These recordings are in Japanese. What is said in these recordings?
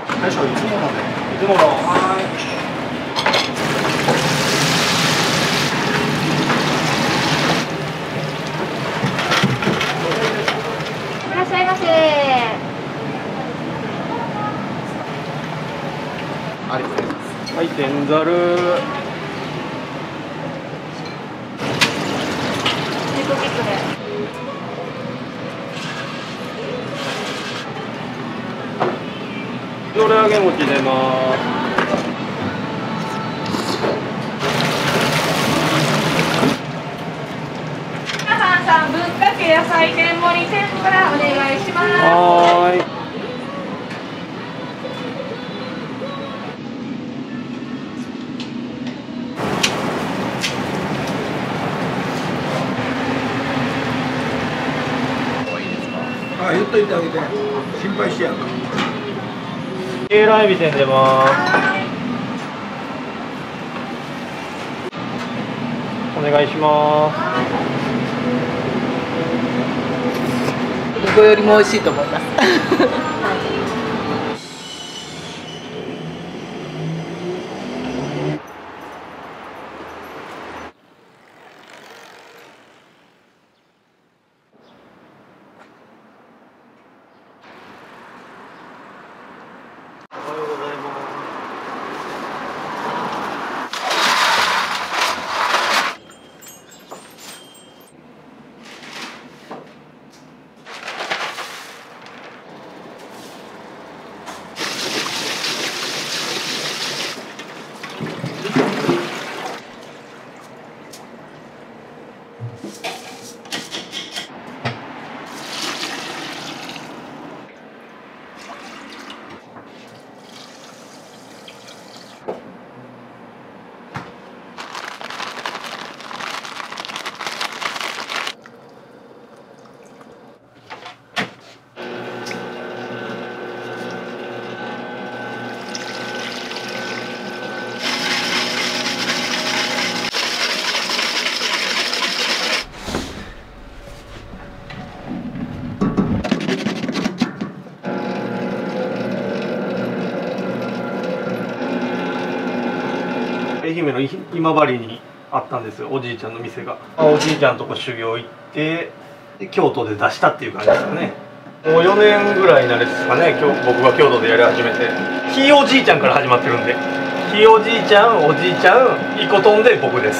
大将いつもので。 いつもの。はい。 いらっしゃいませ。 ありがとうございます。 はい、天ざる。 猫キットで。 のれ揚げ餅出ます。 皆さん、ぶっかけ野菜天盛り天ぷらお願いします。 はーい。 あ、言っといてあげて。心配してやるか。 ケーラエビ天出ます。お願いします。 どこよりも美味しいと思います。 おはようございます。愛媛の今治にあったんですよ、おじいちゃんの店が。おじいちゃんとこ修行行ってで京都で出したっていう感じですかね。もう4年ぐらいになるですかね、今日僕が京都でやり始めて。ひいおじいちゃんから始まってるんで、ひいおじいちゃん、おじいちゃん、いことんで僕です。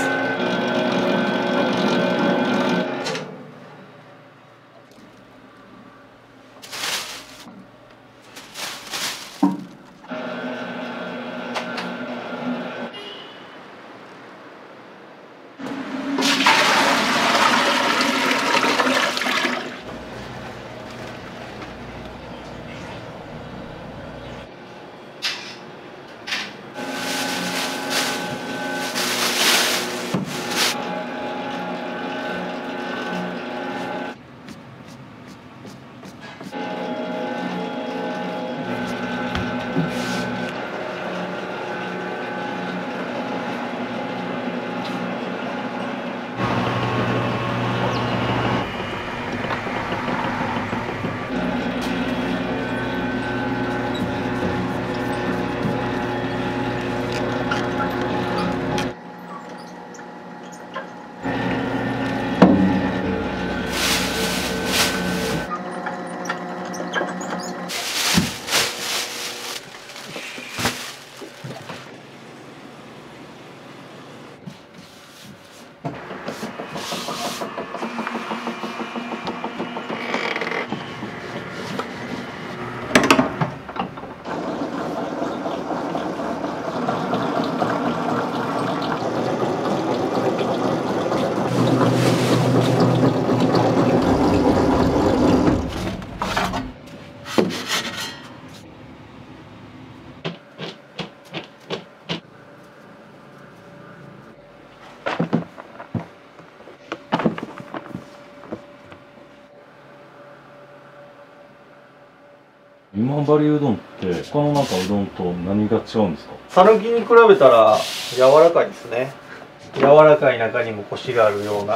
今治うどんって他のなんかうどんと何が違うんですか？ 讃岐に比べたら柔らかいですね。柔らかい中にもコシがあるような。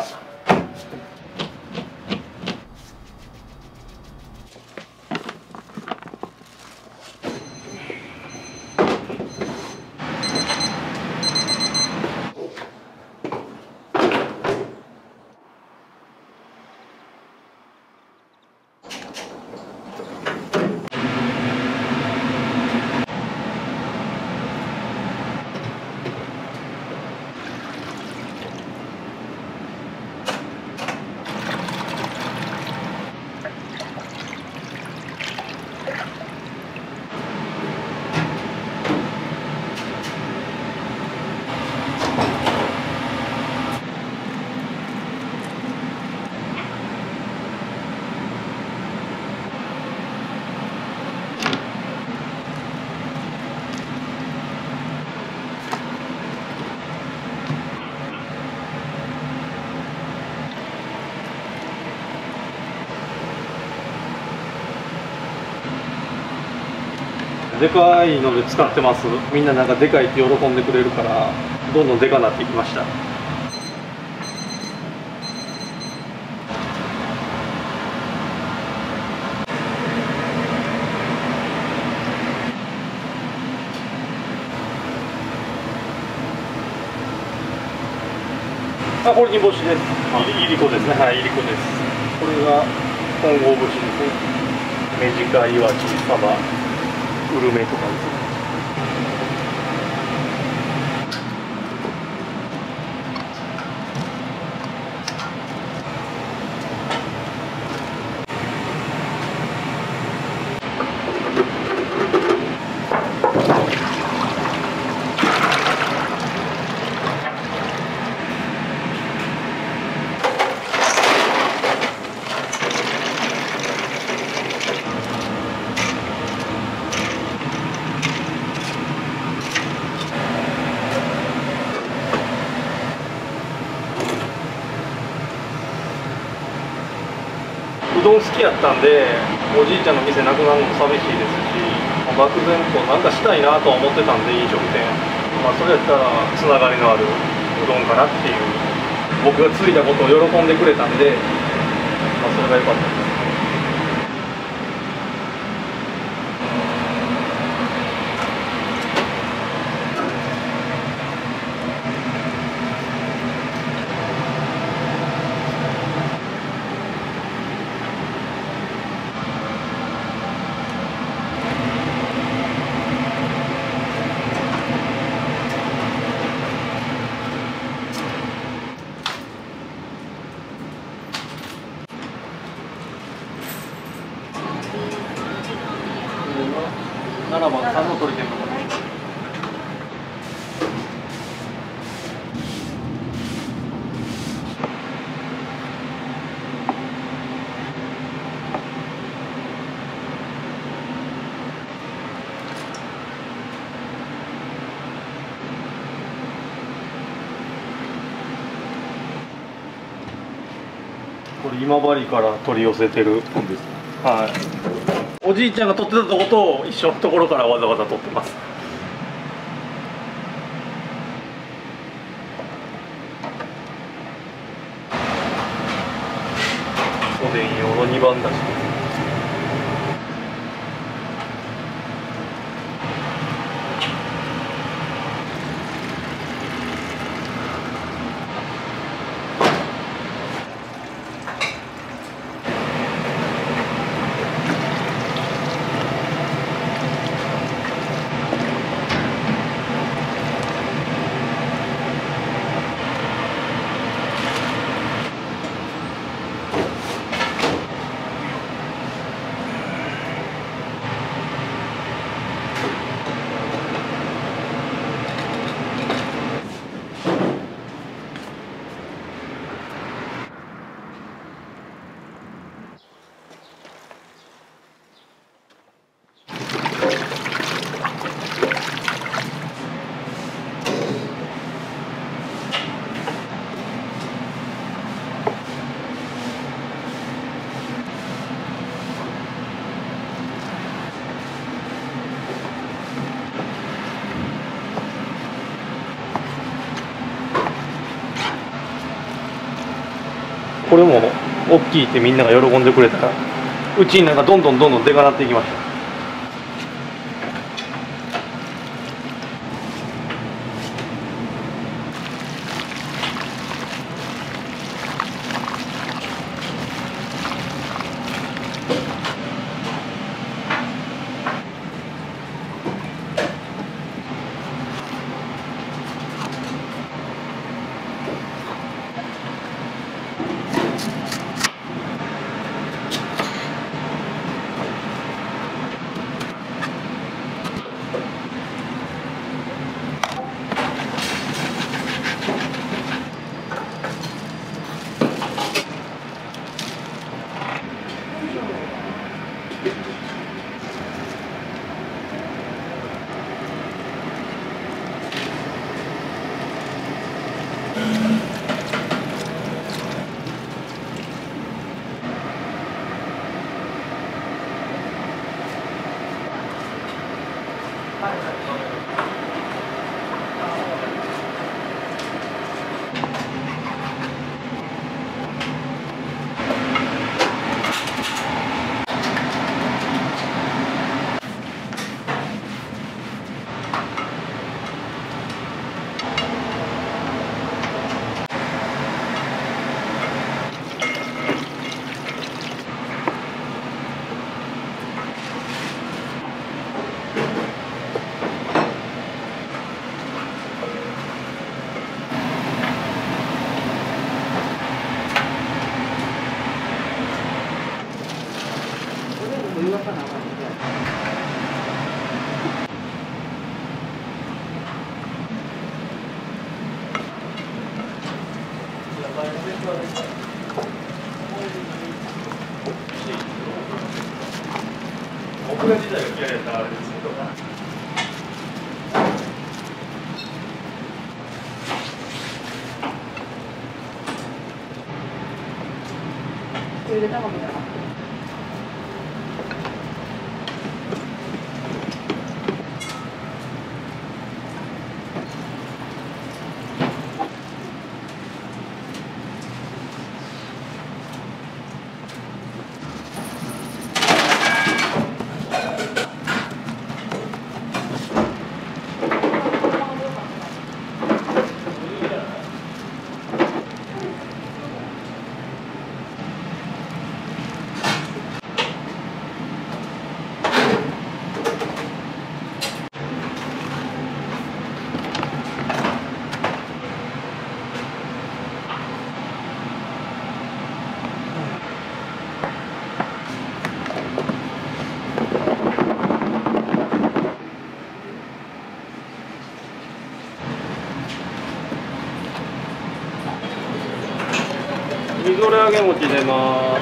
でかいので使ってます。みんななんかでかいって喜んでくれるからどんどんでかなっていきました。あ、これ煮干しです。いりこですね。はい、いりこです。これが本郷節ですね。メジカ、イワシ、サバ、ウルメとかですね。うどん好きやったんで、おじいちゃんの店なくなるのも寂しいですし、漠然となんかしたいなとは思ってたんで、飲食店、それやったらつながりのあるうどんかなっていう、僕がついたことを喜んでくれたんで、それが良かったです。7番3の鳥天ぷら。これ今治から取り寄せてるんです。はい。おじいちゃんが取ってたとこと一緒のところからわざわざ取ってます。おでん用の2番だしです。これも大きいってみんなが喜んでくれたら、うちになんかどんどんでかなっていきました。 僕ら自体が嫌いやったらあれですけど。 ゆで卵みたいな。 みぞれ揚げ餅出ます。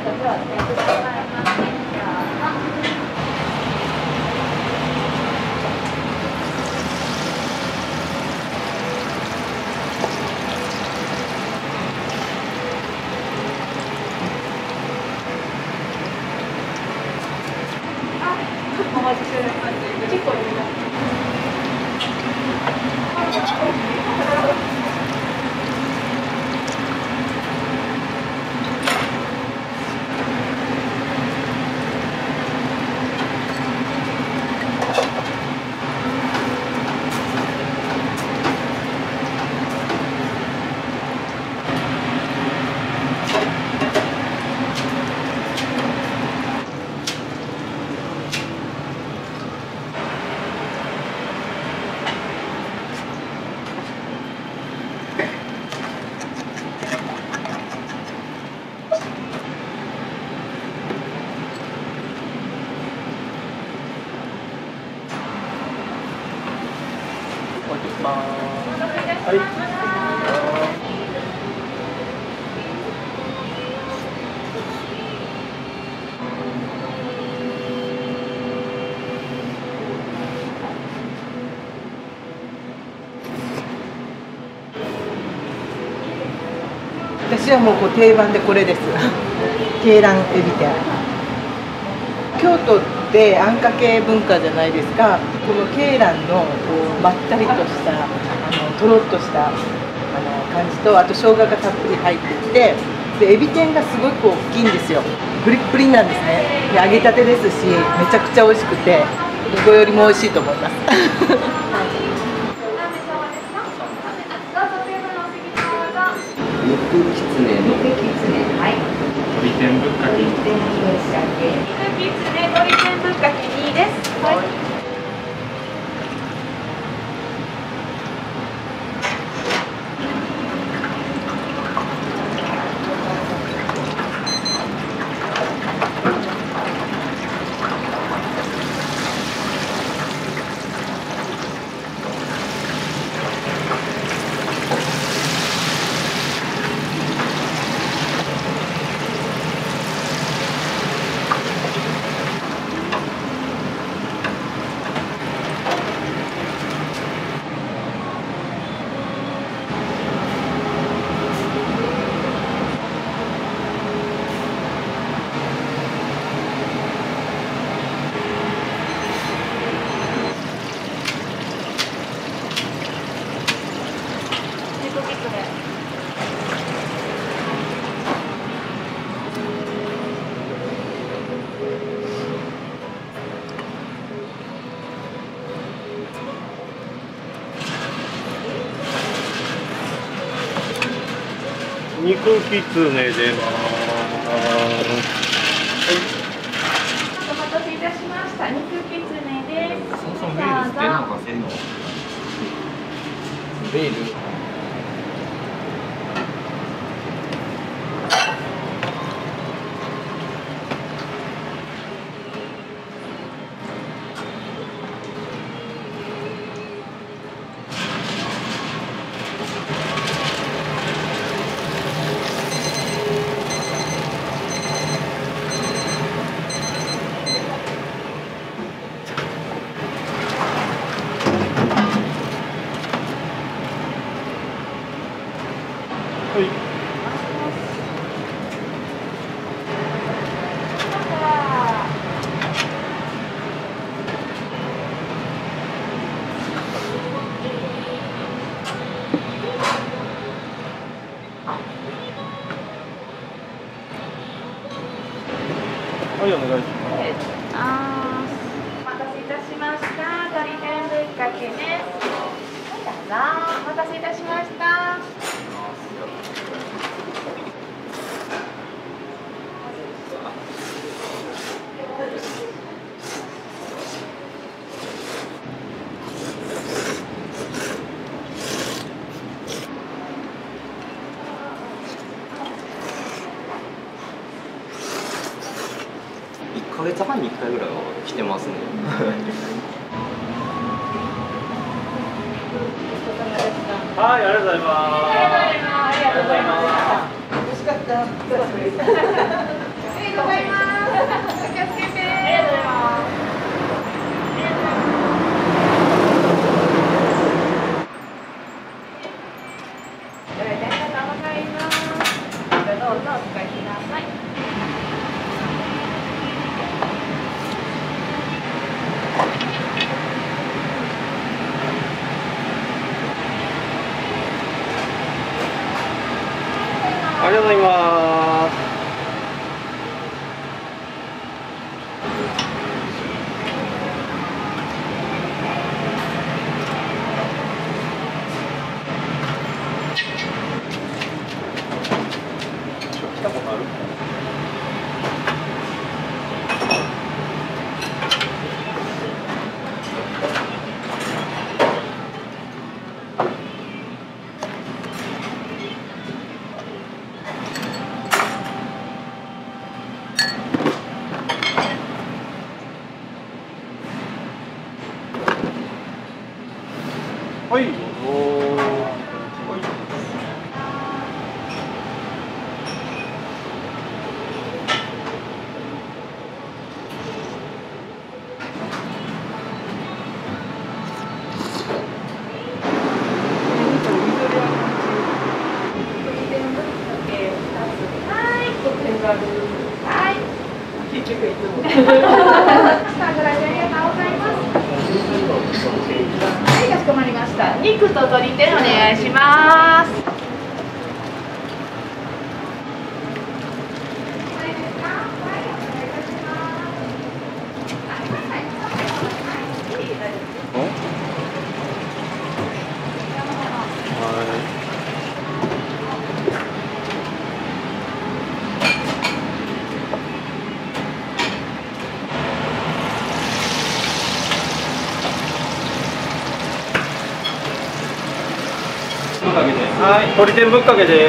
お待ちしております。結構はい。 私はもう定番でこれです。鶏卵エビ天。京都ってあんかけ文化じゃないですか。この鶏卵のまったりとしたとろっとした感じと、あと生姜がたっぷり入っていて、でエビ天がすごく大きいんですよ。プリップリなんですね。で揚げたてですし、めちゃくちゃ美味しくて、どこよりも美味しいと思います。 肉きつねのはい。 鳥天ぶっかけ。 肉きつね鶏天ぶっかけ2です。はい。 肉きつねでます。 お待たせいたしました。肉きつねです。 そもそもベールってなんかせんのベールはい。はい、お願いします。 お待たせいたしました。鶏天ぶっかけです。どうぞ。お待たせいたしました。 1ヶ月半に1回ぐらいは来てますね。 はい、ありがとうございます。 ありがとうございます。 美味しかった。 はい、どうぞ。 はい。 結局いつも。 ぐらいでありがとうございます。はい、かしこまりました。肉と鶏天お願いします。 はい、鶏天ぶっかけで。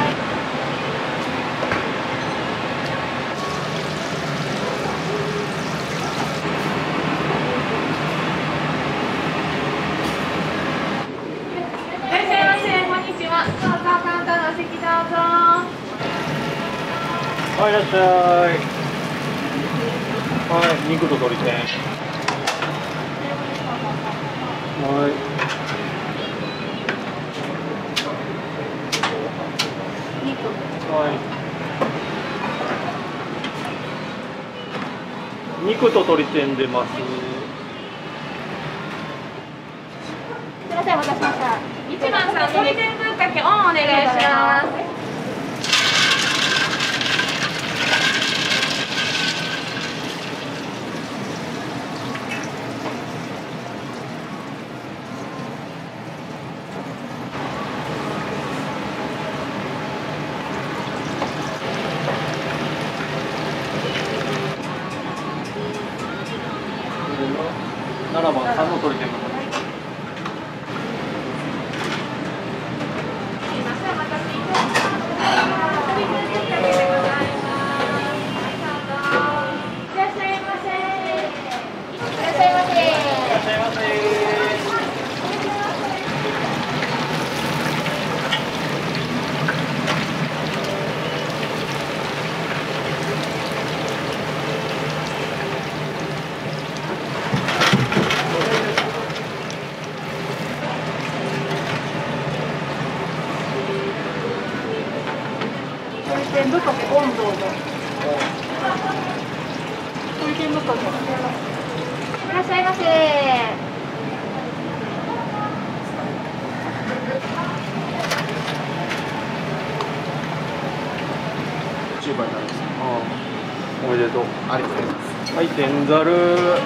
いらっしゃいませ、こんにちは。どうぞ、簡単なお席どうぞ。 はい、いらっしゃい。はい、肉と鶏天。はい。はい。肉と鶏天出ます。 すみません、お待たせしました。1番さん、鶏天ぶっかけオンお願いします。 7番3の鶏天ぶっかけ。 鶏天ぶっかけオンどうぞ。鶏天ぶっかけ。いらっしゃいませ。 10番になります。 おめでとう。 ありがとうございます。 はい、天ざる。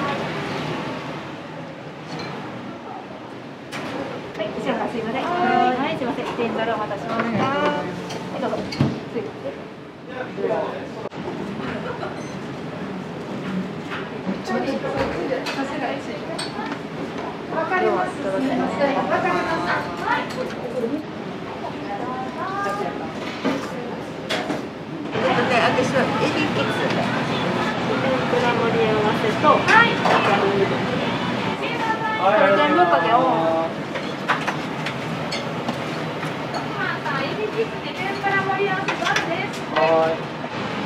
はい、後ろからすいません。はい、すいません。天ざるお待たせしました。はい、どうぞ。わかります。わかります。はい。 私はエビキッス。 天ぷら盛り合わせと。はい。鶏天ぶっかけを。エビキッスで天ぷら盛り合わせとあるです。 はい。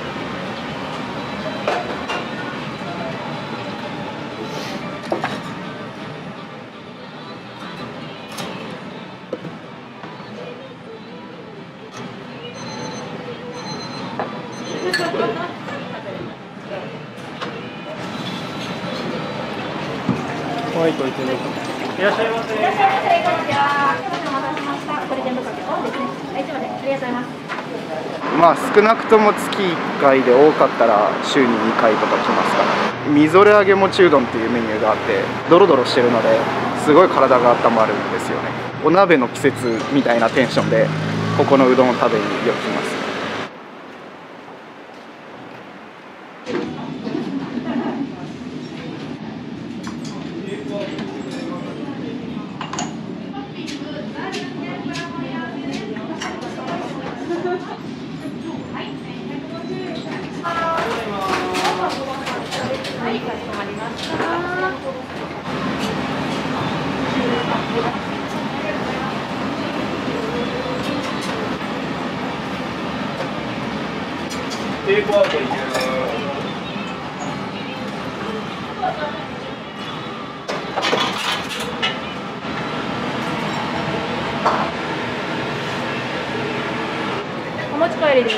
はい、鶏天ぶっかけ。いらっしゃいませ。 いらっしゃいませ。こんにちは。お待たせしました。鶏天ぶっかけオンですね。はい、すいません。ありがとうございます。 まあ少なくとも月1回で多かったら週に2回とか来ますから、みぞれ揚げもちうどんっていうメニューがあってドロドロしてるのですごい体が温まるんですよね。お鍋の季節みたいなテンションでここのうどんを食べによく来ます。 はい、かしこまりました。 テイクアウトいける。 お持ち帰りです。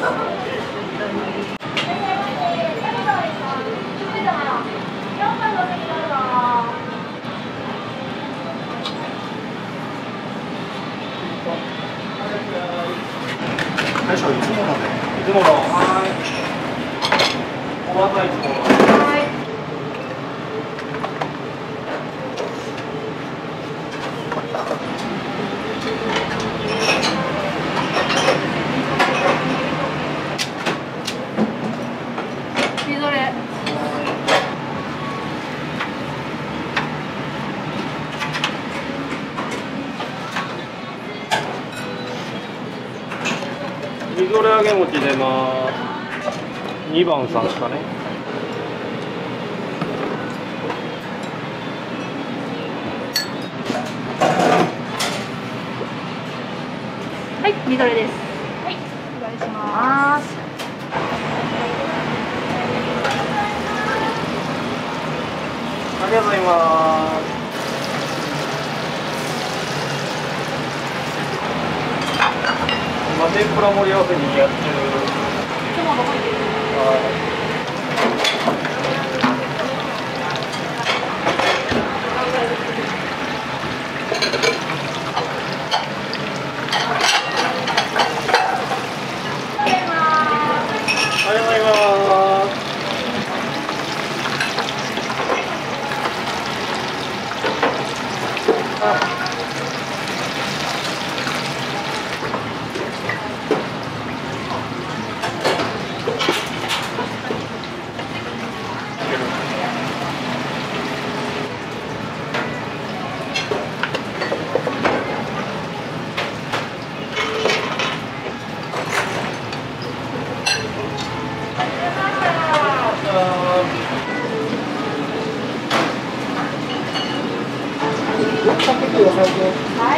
大将いつものね。いつもの。はい。おばあさんいつもの。 はい。みぞれ。 みぞれ揚げ餅出ます。2番さんですかね。 はい、みぞれです。はい、お願いします。 ありがとうございます。今天ぷら盛り合わせにやってる。 いつもどこ行ってる？ ありがとうございます。 はい。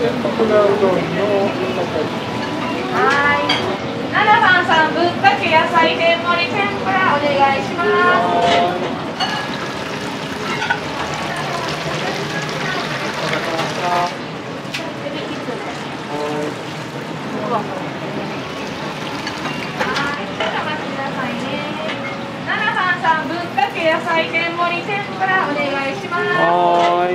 はい。7番さん、ぶっかけ野菜天盛り天ぷらお願いします。7番さん、ぶっかけ野菜天盛り天ぷらお願いします。 はい。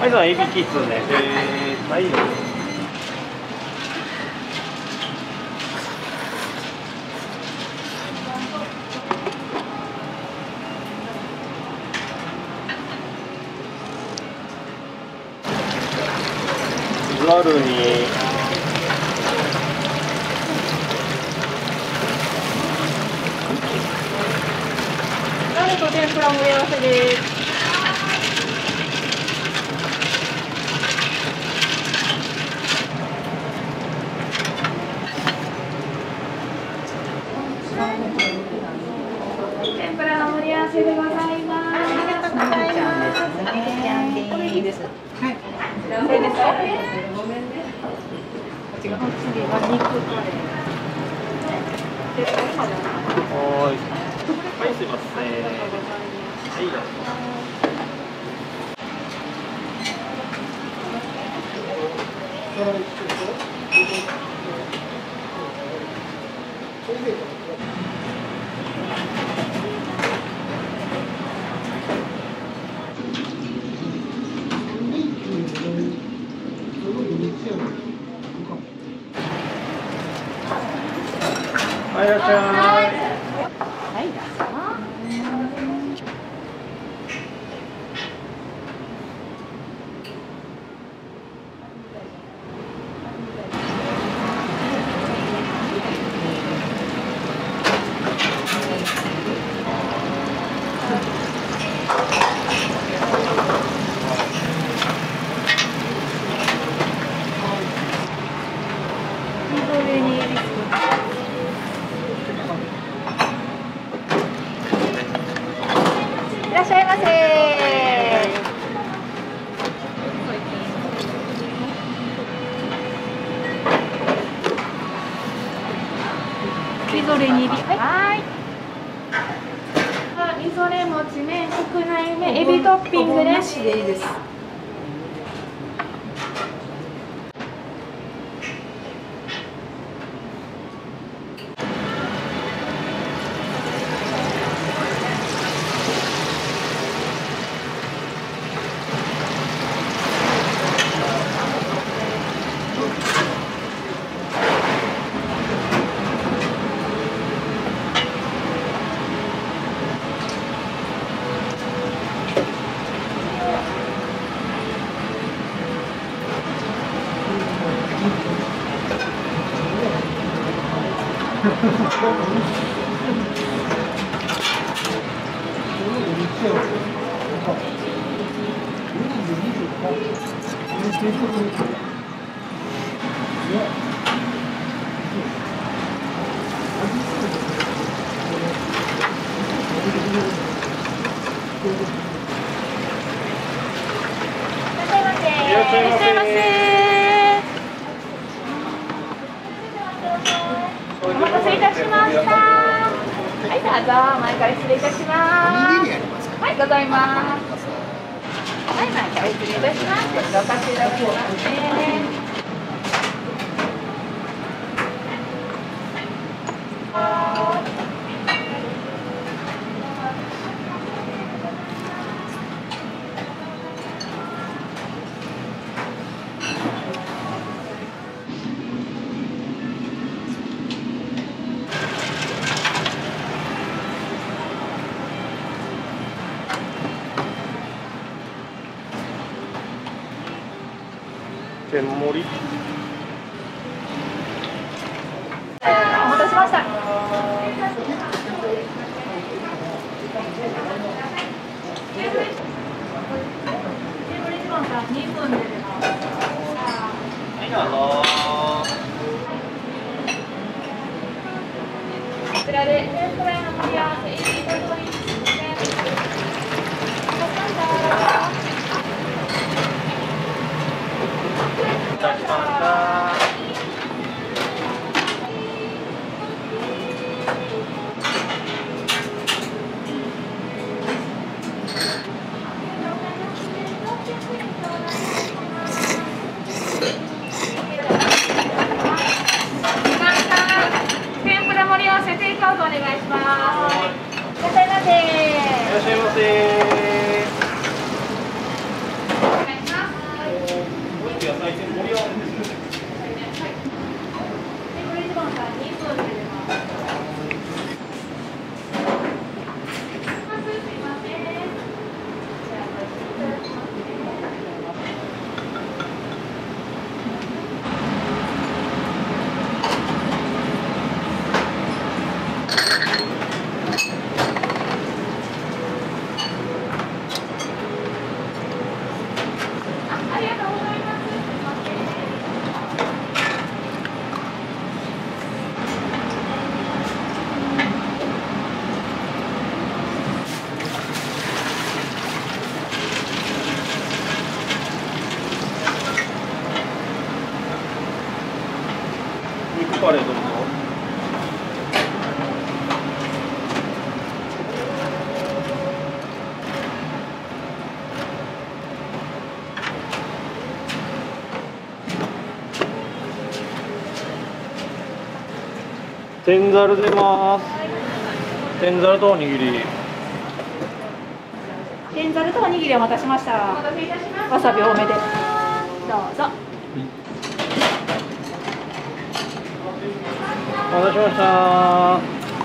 さん、エビキツね。はい。ざるに。 ざると天ぷら盛り合わせです。天ぷらの盛り合わせでございます。ありがとうございます。いいです。はい。何点ですか？ごめんね。次は肉カレー。 はい。はい、すいません。はい。はい、いらっしゃい。 はい、どうぞ。みぞれにエビス。 みぞれ2尾。はい。みぞれもち麺、国内麺、エビトッピングです。 でいいです。 いらっしゃいませ。 お待たせいたしました。はい、どうぞ前から失礼いたします。はい、ございます。はい、前から失礼いたします。こちらお貸しいただきますね。 天盛り。 お待たせしました。 はい、どうぞ。 こちらで天ぷらの盛り合わせ、エビと鶏ですね。 いただきました。 天ぷら盛り合わせテイクアウトお願いします。いらっしゃいませ。 いらっしゃいませ。 お願いします。 野菜天盛り合わせですね。 これ一番さん2分で出ます。すいません。ありがとうございます。すいません。 肉カレーどうぞ。天ざる出ます。天ざるとおにぎり。 天ざるとおにぎりお待たせしました。わさび多めで。どうぞ。 お待たせしました。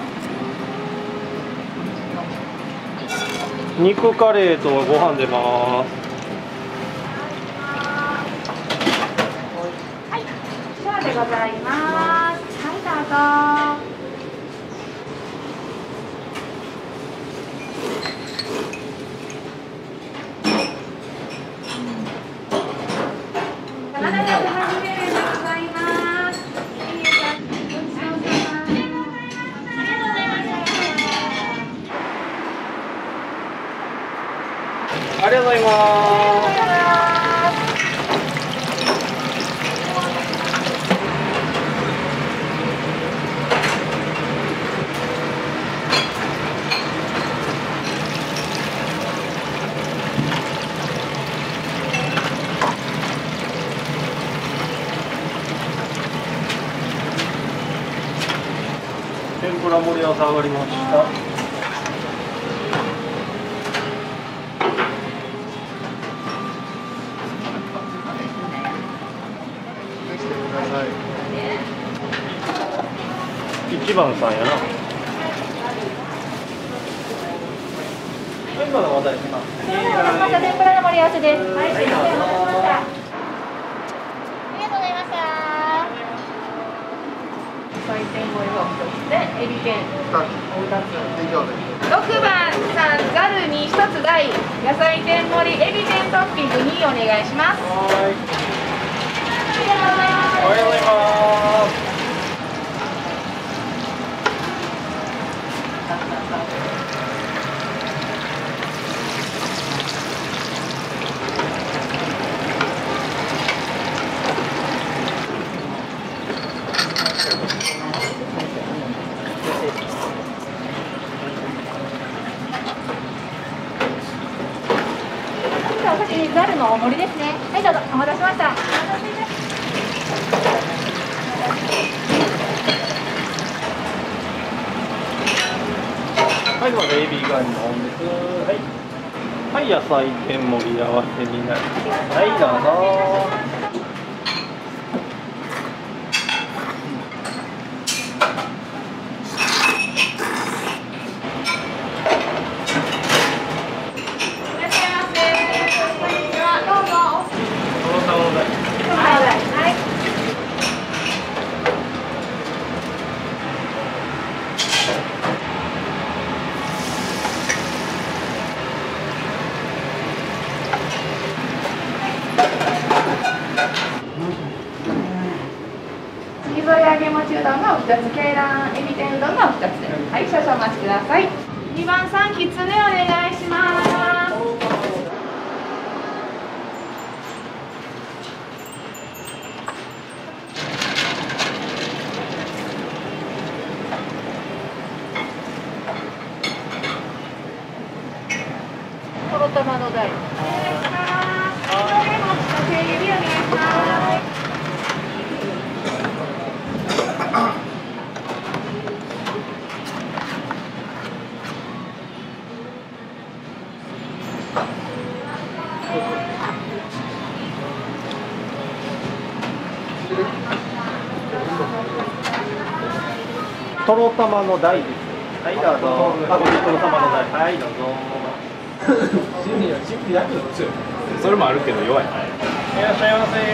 肉カレーとご飯出ます。 はい、シャーでございます。はい、どうぞ。780円でございます。いいえ、ごちそうさま。ありがとうございます。 ありがとうございます。 天ぷら盛り合わせ上がりました。一番さんやな。今の話題ですか。 また天ぷらの盛り合わせです。はい、ありがとうございました。採点盛りがお一つで、エビ天お二つ。6番さんざるに1つ大、野菜天盛りエビ天トッピング2お願いします。 はい。 ありがとうございます。 おはようございます。 お先にざるの大盛りですね。はい、どうぞお待たせしました。 はい、ではエビが2本です。はい。はい、野菜天盛り合わせになります。はい、どうぞ。 いらっしゃいませ。こんにちは。どうぞ。 その他の台。 はい。みぞれ揚げもちうどんがお2つ、鶏卵エビ天うどんがお2つで、はい、少々お待ちください。2番さん、きつねお願いします。とろたまの台。手指お願いします。 とろたまの台です。はい、どうぞ。あ、ごめん、とろたまの台。はい、どうぞ。 それもあるけど弱い。 いらっしゃいませ。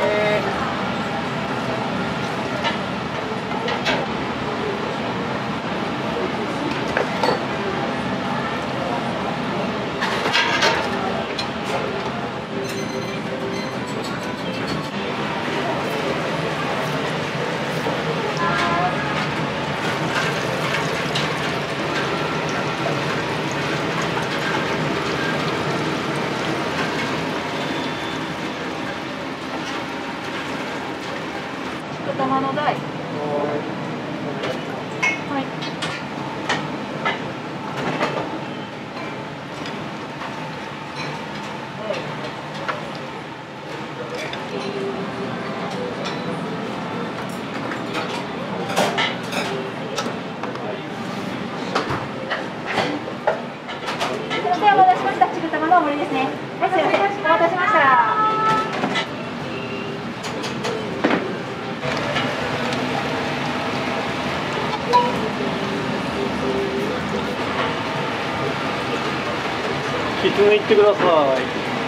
玉の台。はい。お待たせしました。ちぐたまの大盛りですね。はい、すいません。お待たせしました。 きつねいってください。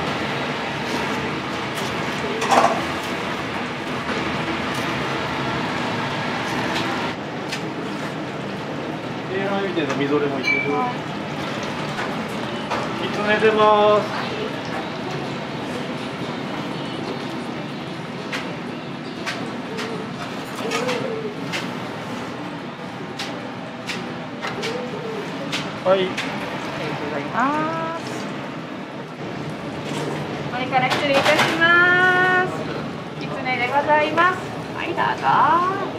エビ天のみぞれもいってる。きつね出ます。はい。 ありがとうございます。これから失礼いたします。きつねでございます。はい、どうぞ。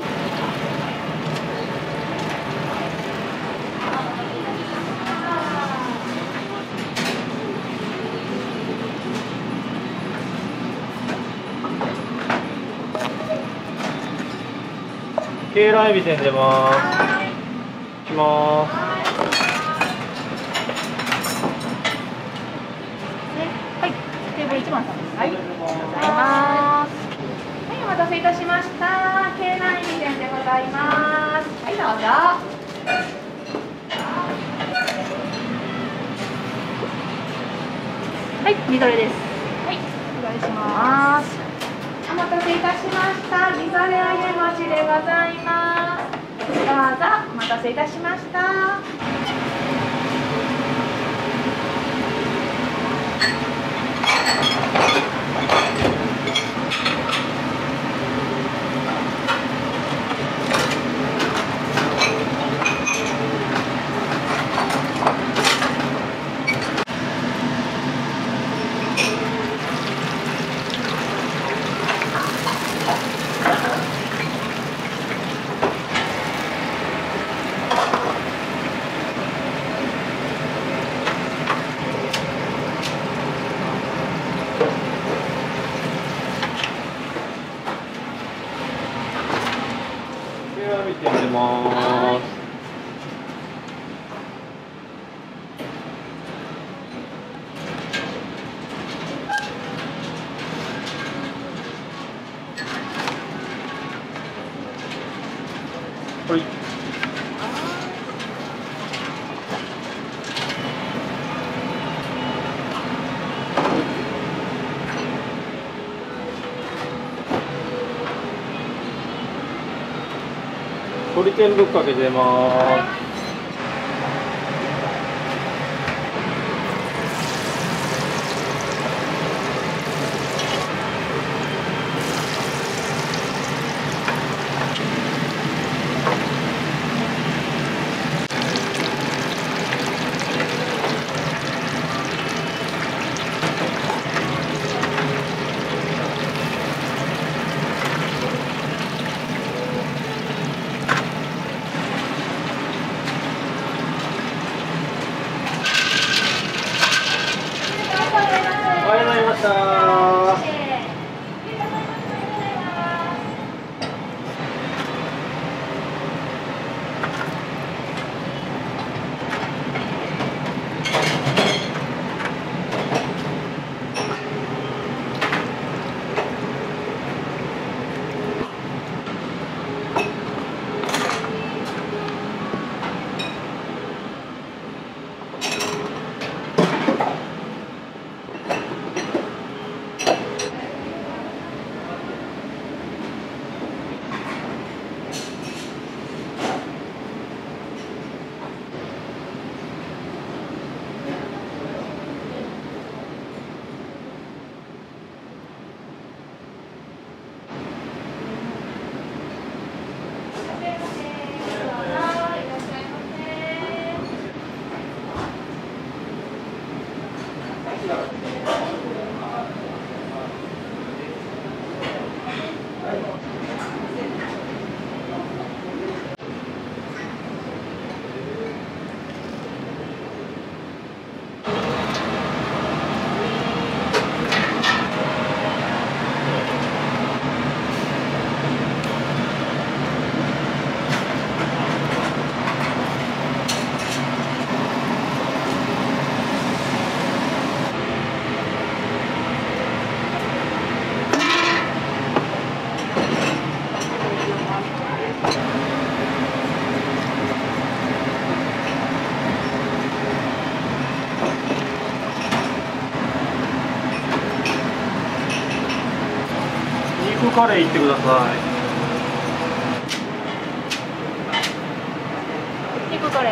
鶏卵エビ天出ます。 きます。 はい、テーブル1番さんです。はい、ありがとうございます。はい、お待たせいたしました。京南エビ天でございます。はい、どうぞ。はい、みぞれです。はい、お願いします。お待たせいたしました。みぞれ揚げ餅でございます。どうぞ、お待たせいたしました。 では見てみます。はい。鶏天ぶっかけ出ます。ありがとうございました。肉カレーいってください。 肉カレー。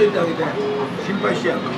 といてあげて、心配してやるから。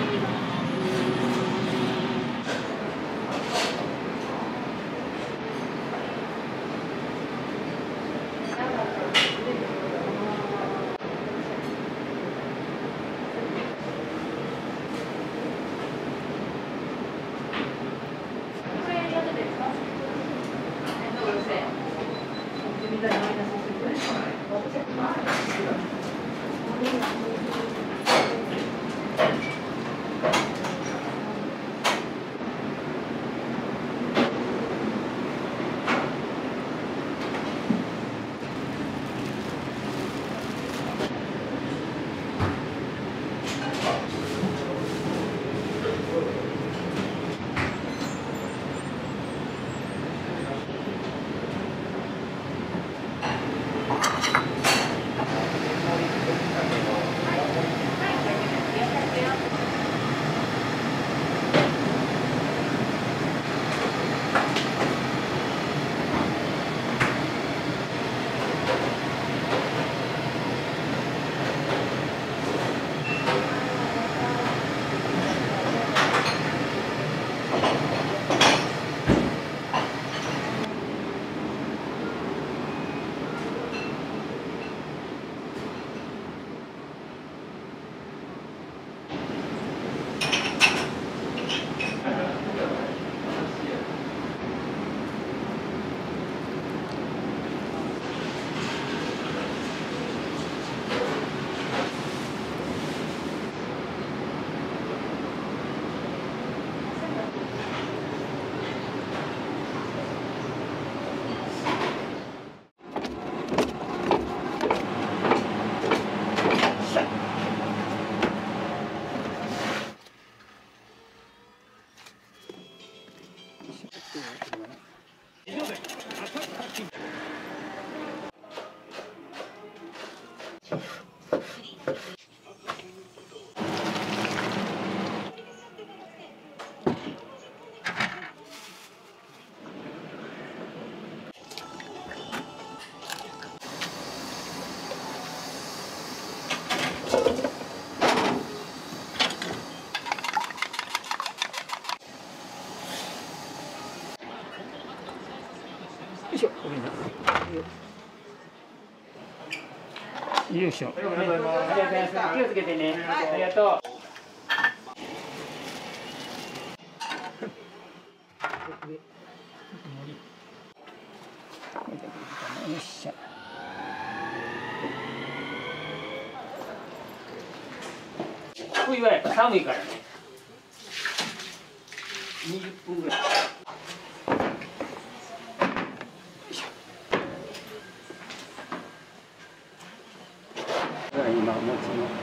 よいしょ。ありがとうございます。気をつけてね。ありがとう。よっしゃ。冬はやっぱ寒いからね。20分ぐらい。今餅の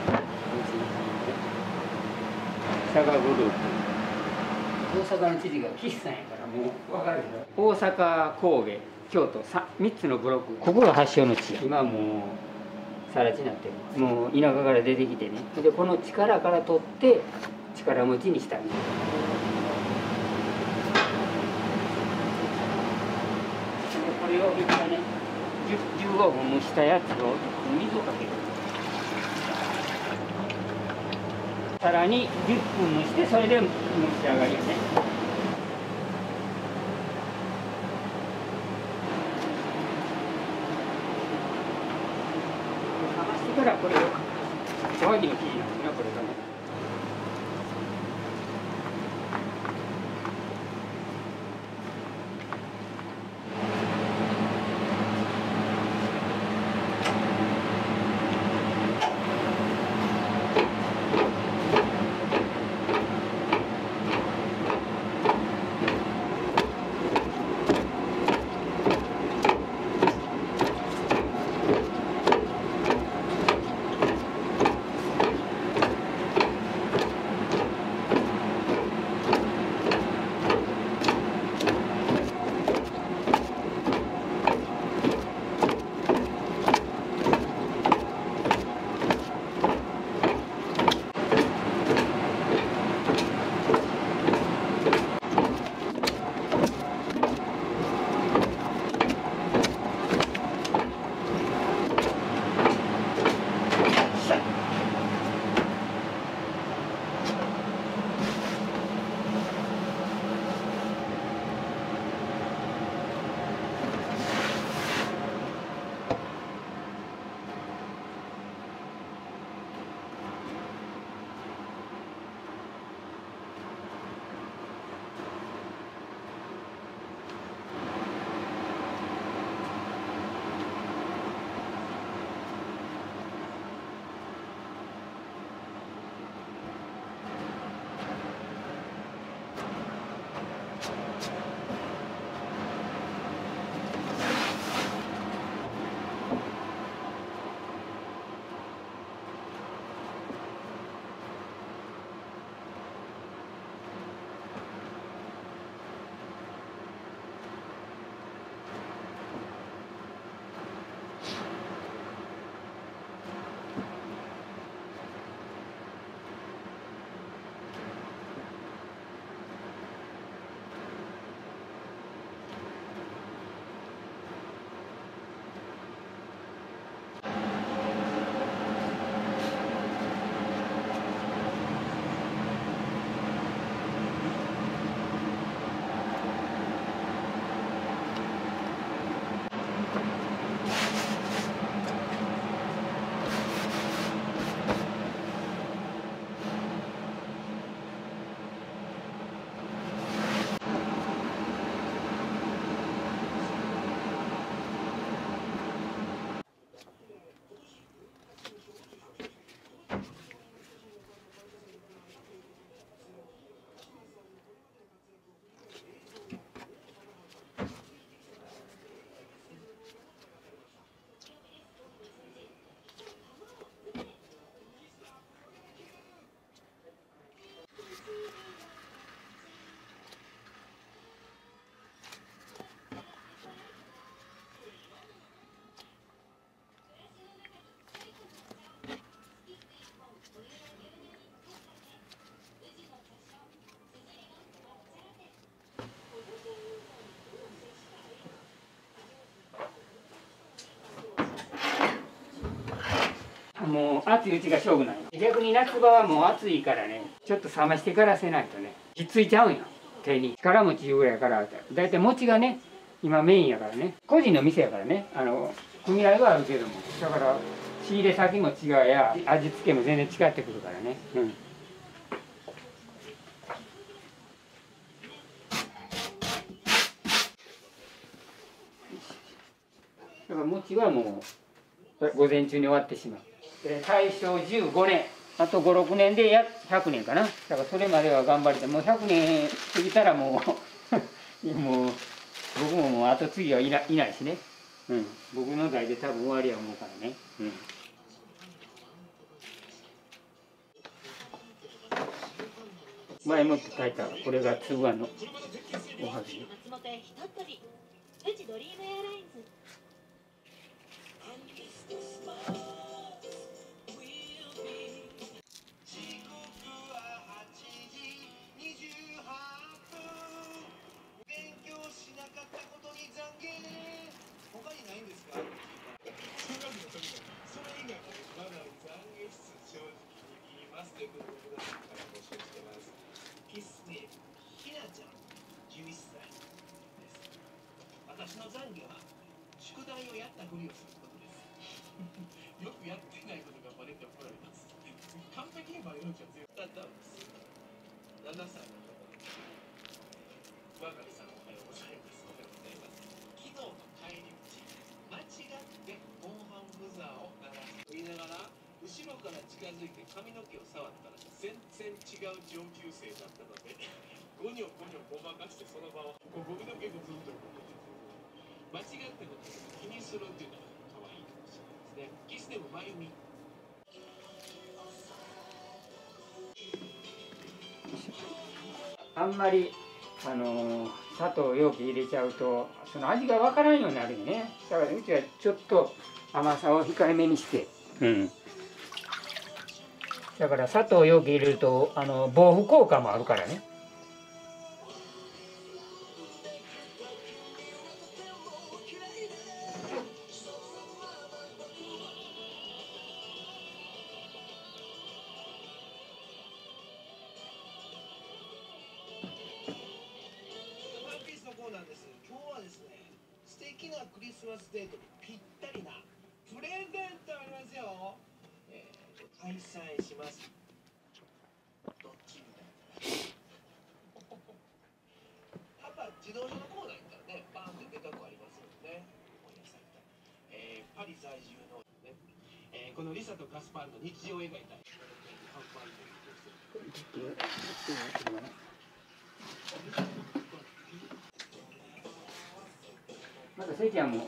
佐賀グループ大阪の知事が岸さんやからもう分かるよ。大阪神戸京都 3つのブロック、ここが発祥の地。今はもう更地になってる。もう田舎から出てきてね、でこの力から取って力持ちにしたんです。これを一回ね15分蒸したやつを水をかける。さらに10分蒸して、それで蒸し上がりよね。冷ましてからこれをおはぎの生地なんですね、これがね。 暑いうちが勝負なんよ。逆に夏場はもう暑いからね、ちょっと冷ましてからせないとね、ひっついちゃうんよ、手に。力持ちいうぐらいやから、だいたい餅がね、今メインやからね、個人の店やからね、組合はあるけども、だから仕入れ先も違うや、味付けも全然違ってくるからね。うん。だから餅はもう午前中に終わってしまう。大正15年、あと5、6年で100年かな。だからそれまでは頑張りたい。もう100年過ぎたらもうもう僕ももう後継ぎはいないしね。うん、僕の代で多分終わりや思うからね。うん。前もって書いたこれがつぶあんのおはぎ。 私の残業は宿題をやったふりをすることです。よくやってないことがバレて怒られます。完璧にバレるんじゃ絶対ダメです。7歳のところ。若里さんおはようございます。おはようございます。昨日の帰り道、間違って防犯ブザーを鳴らすと言いながら、後ろから近づいて髪の毛を触ったら全然違う上級生だったので、ゴニョゴニョごまかしてその場を僕だけでずっと間違ってのことを気にするっていうのが可愛いかもしれないですね。キスでもまゆみ。 あんまり砂糖を容器入れちゃうとその味がわからんようになるよね。だからうちはちょっと甘さを控えめにして、うん。だから砂糖を容器入れると防腐効果もあるからね。 今日はですね、素敵なクリスマスデートにぴったりなプレゼントありますよ。開催します。どっちみたいな。パパ自動車のコーナー行ったらね、バーンってでかくありますのでね。パリ在住のね、このリサとガスパンの日常を描いた乾杯というまだせいちゃんも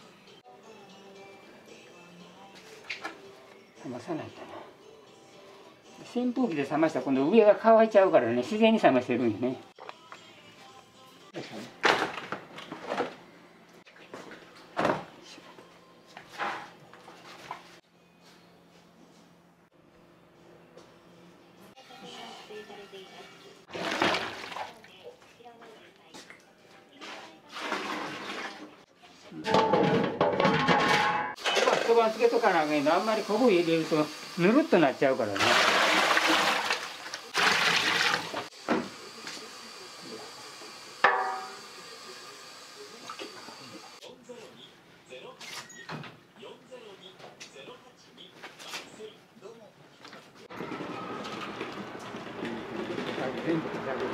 冷まさないとな。扇風機で冷ましたら今度上が乾いちゃうからね、自然に冷ましてるんよね。一晩つけとかなあかんけど、あんまり昆布入れるとぬるっとなっちゃうからね。全部食べる。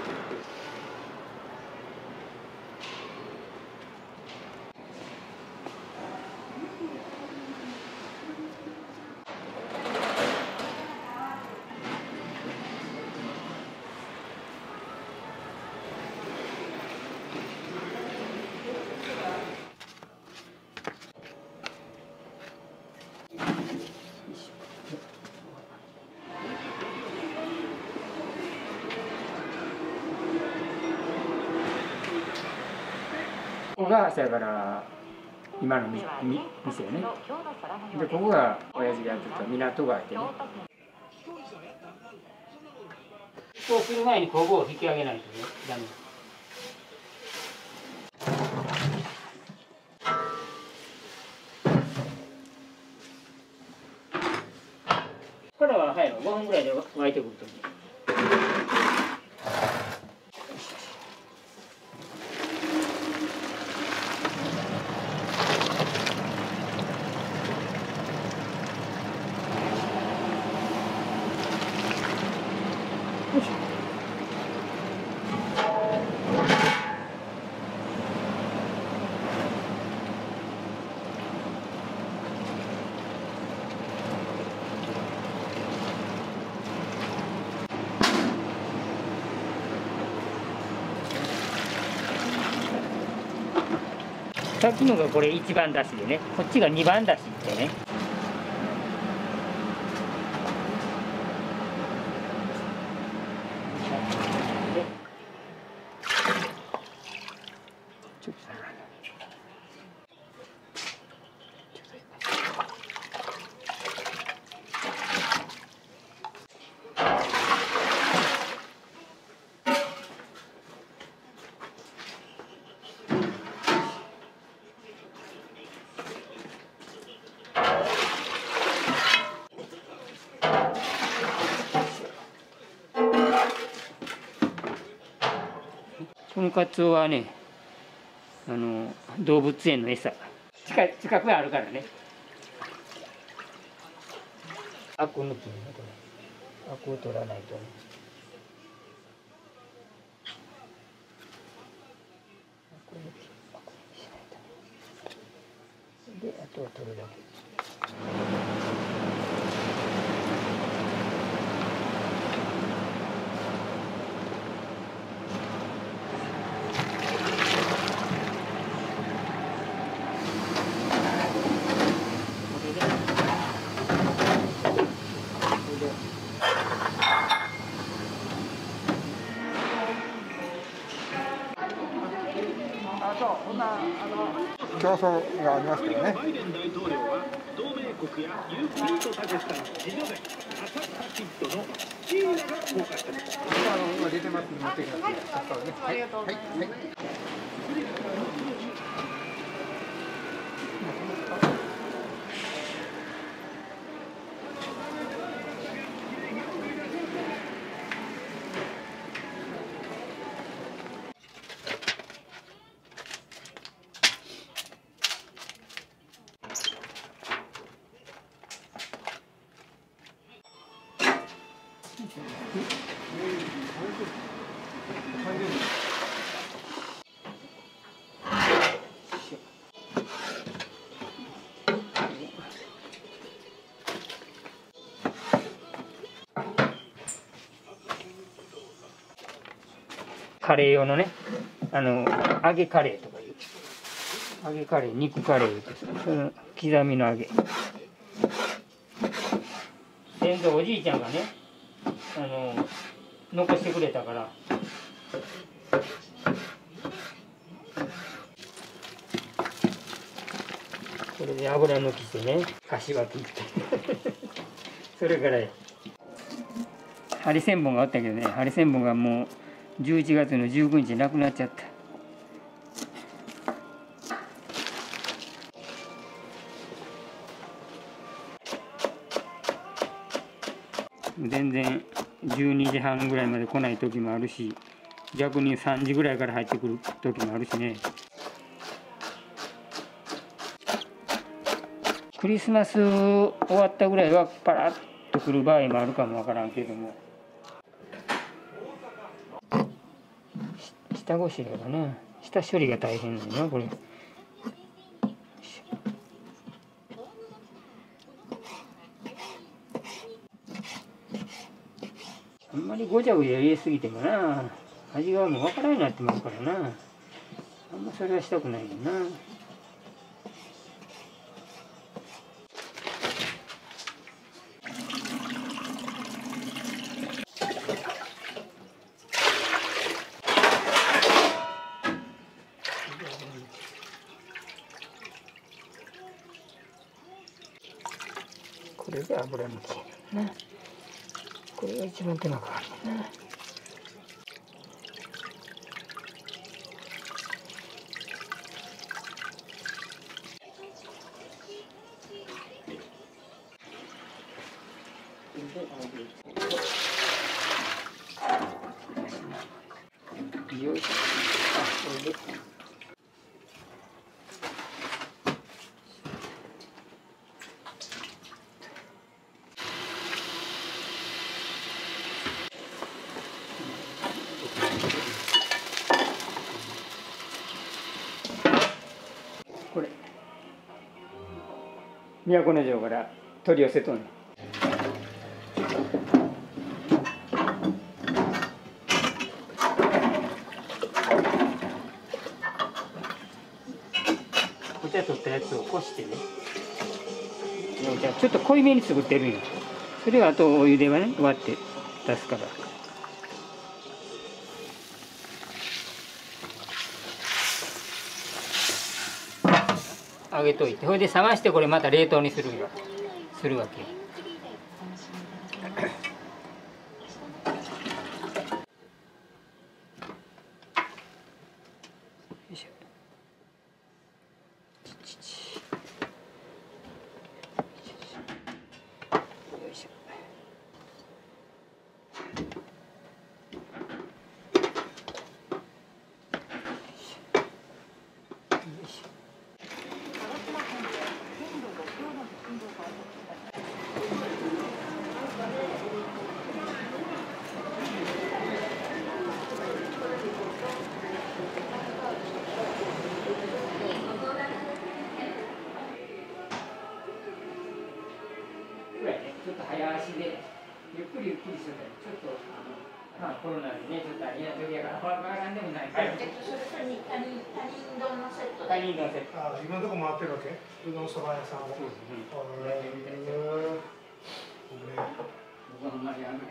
ここが朝やから今の店ね。でここが親父がやってた港があってね。そうする前にここを引き上げないとねダメ。 さっきのがこれ1番だしでね、こっちが2番だしってね。このカツオはね、動物園の餌近くにあるからね。アク抜きね、これアクを取らないとね。アク抜きしないとね。であとは取るだけ。 競争がありますからね。 バイデン大統領は同盟国や友好とタジスタンの自助伝アタッカーキットのシーナが公開されました。 今出てますんで持ってきます。 ありがとうございます。 カレー用のね、揚げカレーとかいう揚げカレー、肉カレーってその刻みの揚げ。先祖おじいちゃんがね、残してくれたから。これで油抜きしてね、柏切ってそれからハリセンボンがあったけどね、ハリセンボンがもう11月の19日亡くなっちゃった。全然12時半ぐらいまで来ない時もあるし、逆に3時ぐらいから入ってくる時もあるしね。クリスマス終わったぐらいはパラッと来る場合もあるかもわからんけども、下ごしらえがな、下処理が大変だよなこれ。あんまりごちゃごちゃ入れすぎてもな、味がもうわからんようになってますからな。あんまそれはしたくないよな。これで油抜きやな。これが一番手間かかるな。よいしょ。あ、これで。これ都城から取り寄せとんねん。 間取ったやつをこしてね、じゃあちょっと濃いめに作ってるんよ。それをあとお湯ではね割って出すから。揚げといて、それで冷ましてこれまた冷凍にするわけよ。ちょっと早足でゆっくりしてたり、ちょっとコロナでね、ちょっとありがとうやから、なんでもない。それ他人丼のセット。他人丼セット。 今のとこ回ってるわけ？うどんそば屋さんを。 そうですね。僕はあんまりやらない。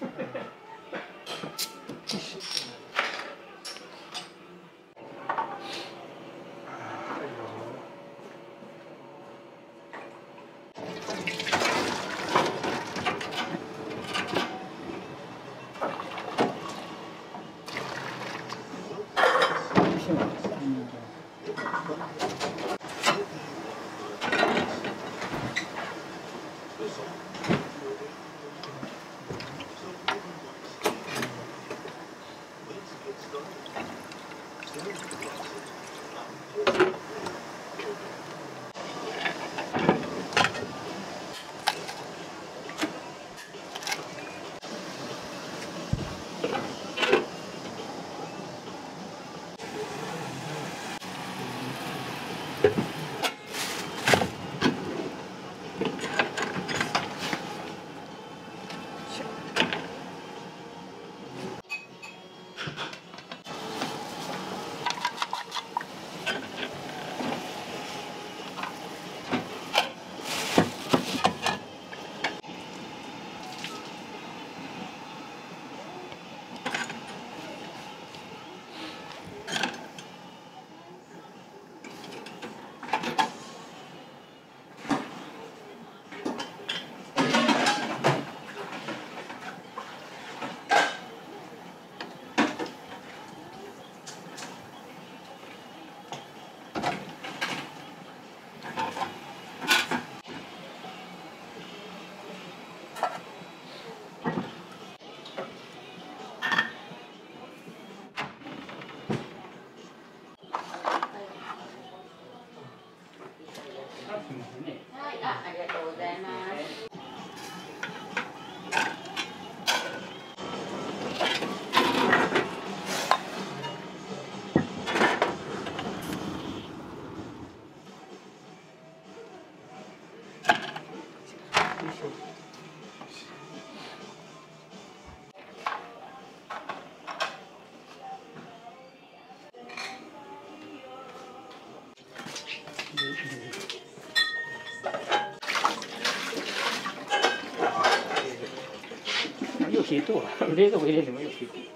はい、ありがとうございます。 よく冷凍冷蔵庫入れてもよく冷凍。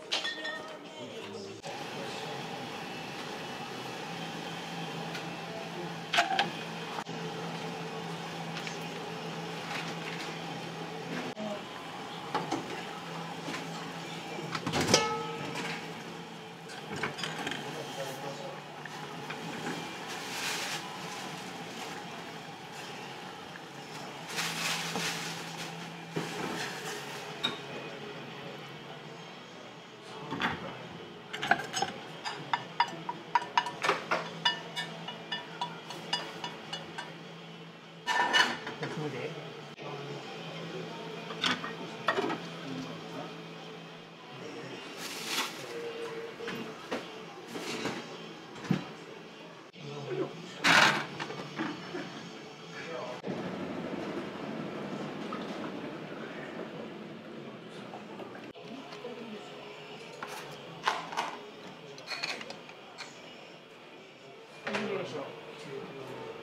よいしょ。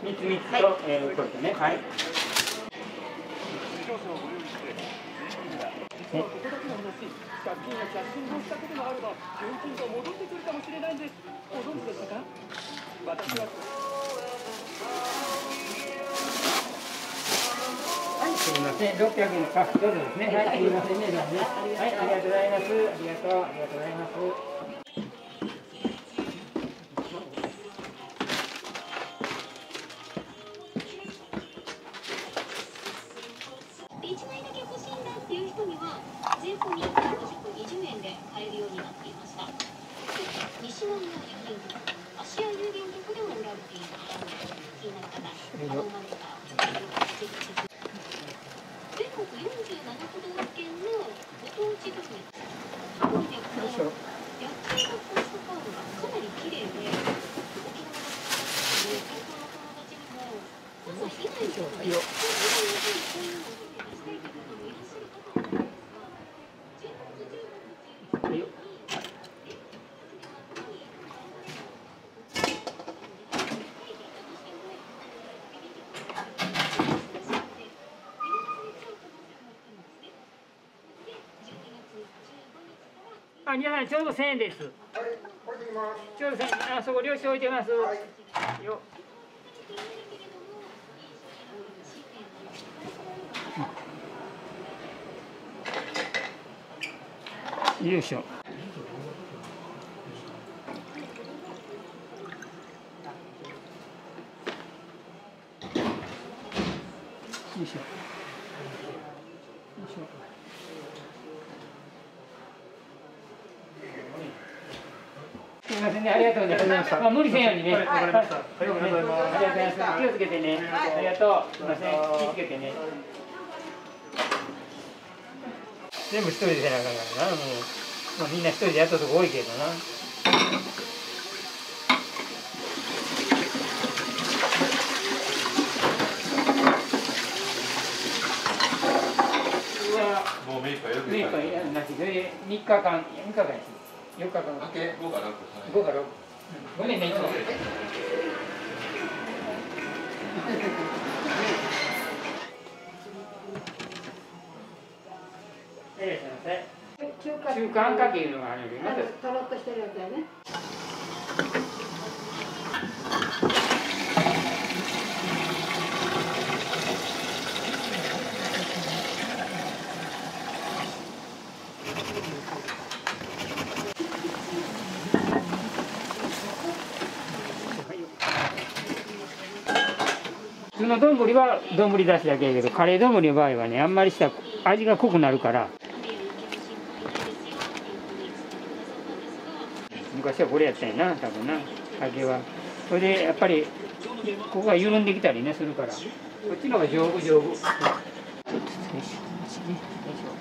3つと、これね。はい。はい、すみません、600円か、どうぞですね。はい、すみませんね、どうぞね。はい、ありがとうございます。ありがとうございます。 1枚だけ欲しいんだっていう人には税込み520円で買えるようになっていました。西宮郵便局、芦屋郵便局でも売られている気になる方、カゴマネタぜひチェック。全国47都道府県のご当地グルメ。これね、この夜景のポストカードがかなり綺麗で、沖縄の方で東京の友達にも関西以外の方でこういうのを出したいという方もいらっしゃるかと思うんですが、10月15日にあ、皆さんちょうど1000円です。ちょうど1000円、あそこ領収置いてます。よ。よいしょ。よいしょ。すみませんね、ありがとうございました。まあ、無理せんようにね。わかりました。ありがとうございます。ありがとうございます。気をつけてね。ありがとう。すみません。気をつけてね。全部一人でせなあかんからな。もう、まあ、みんな一人でやったとこ多いけどな。 もう目いっぱいやる目いっぱいやるなしで3日間やし4日間5か6、5か6、5年ねいつも。中間あんかけいうのがあるんで、まずとろっとしてるやつだよね。 普通の丼は丼だしだけやけど、カレー丼の場合はね、あんまりした味が濃くなるから。昔はこれやったんやな、多分な、揚げは。それでやっぱりここが緩んできたりねするから、こっちの方が丈夫。ちょっと失礼しますね。よいしょ。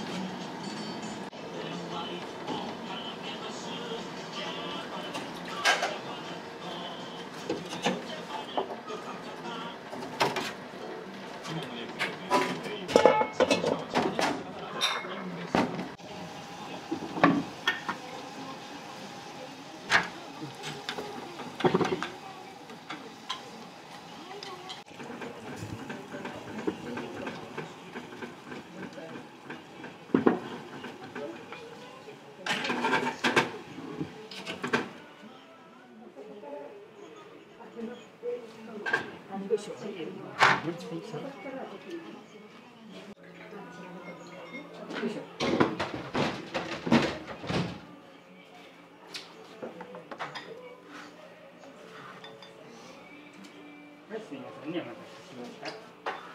はい、すみませんね、お待たせしました。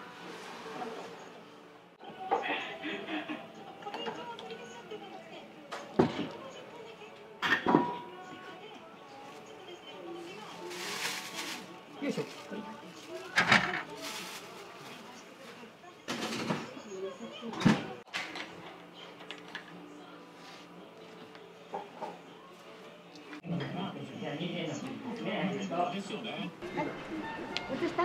よいしょ。 映した？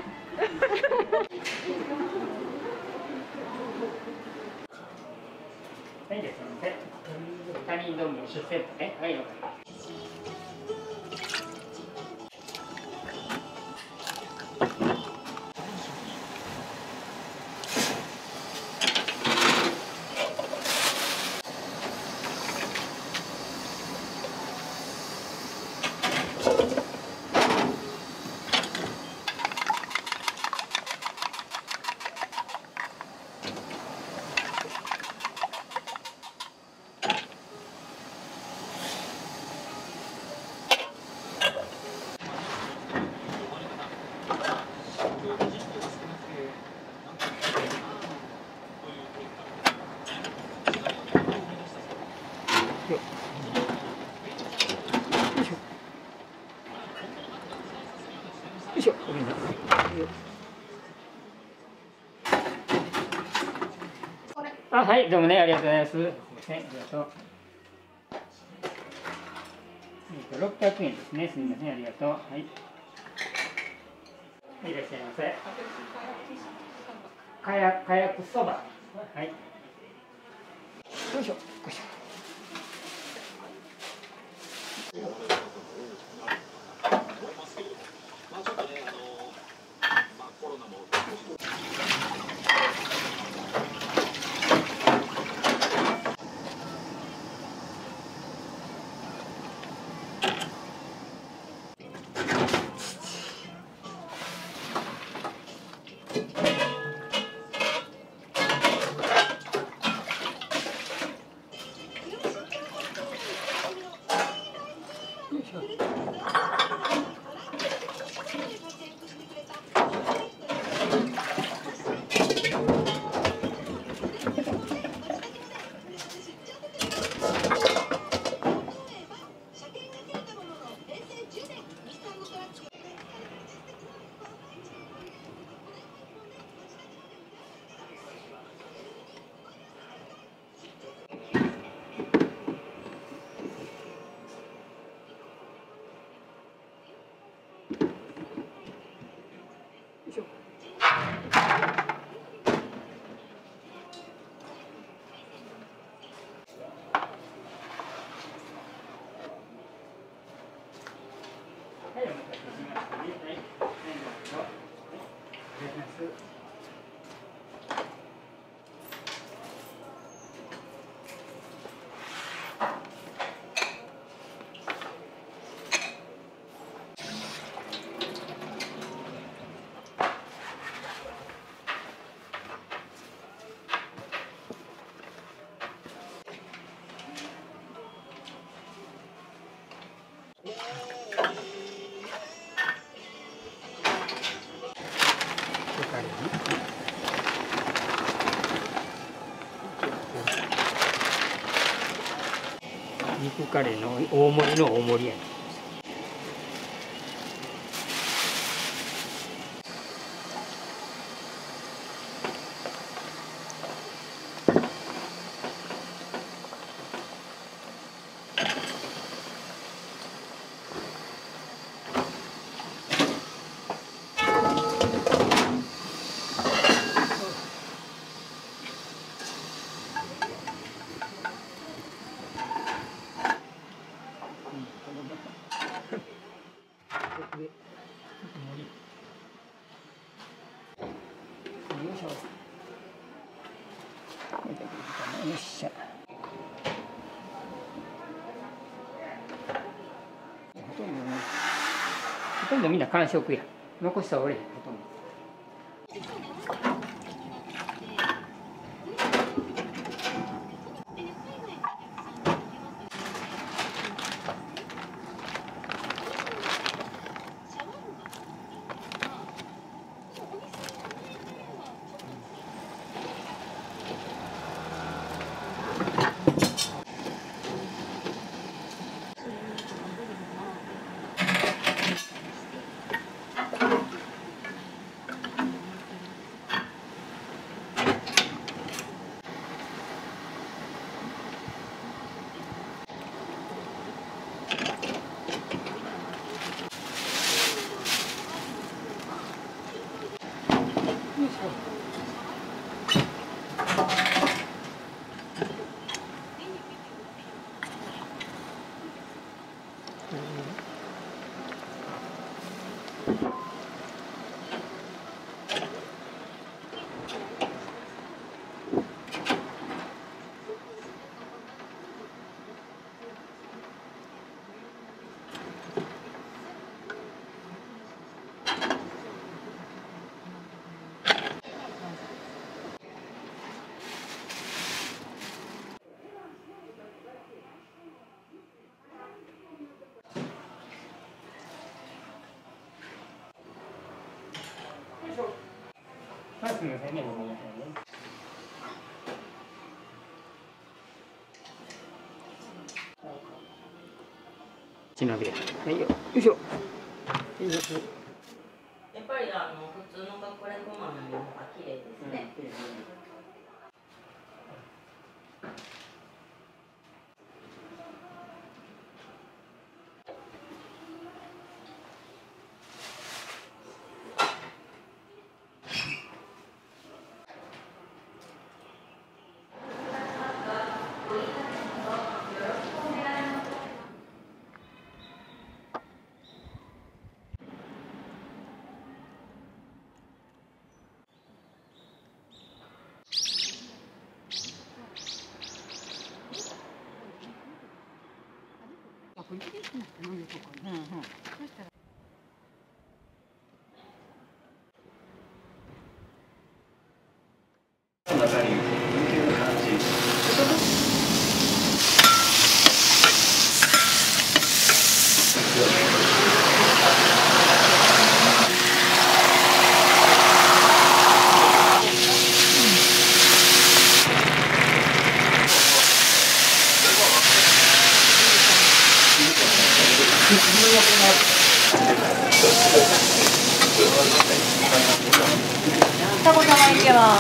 はい、ですので、他人丼10セットね。はい、わかりました。 あ、はい、どうもね、ありがとうございます。はい、ありがとう。600円ですね。すみません、ありがとう。はい。いらっしゃいませ。かやくそば。はい。よいしょ。よいしょ。肉カレーの大盛りの大盛りやね。よっしゃ。ほとんどみんな完食や。残したら俺ほとんど。すみませんね、ごめんなさいね。ちなべや。はいよ。よいしょ。やっぱり普通の隠れごまの方が綺麗ですね。 はい、いけます。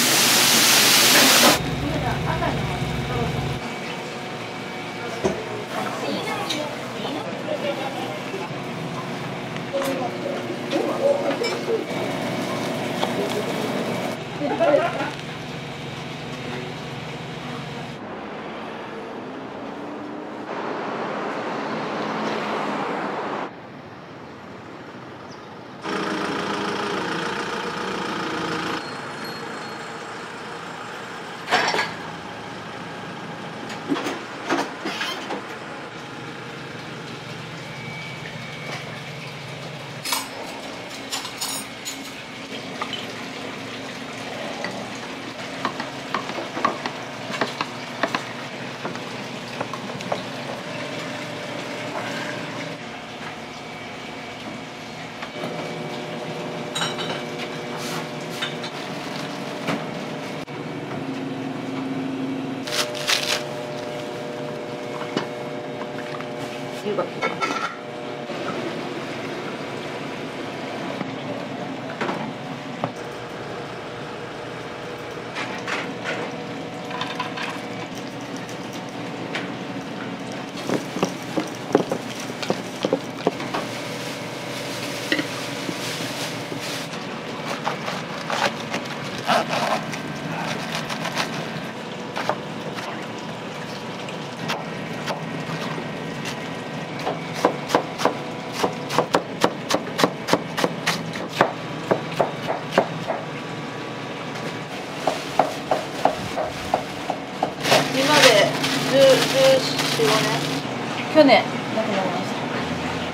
去年亡くなりました。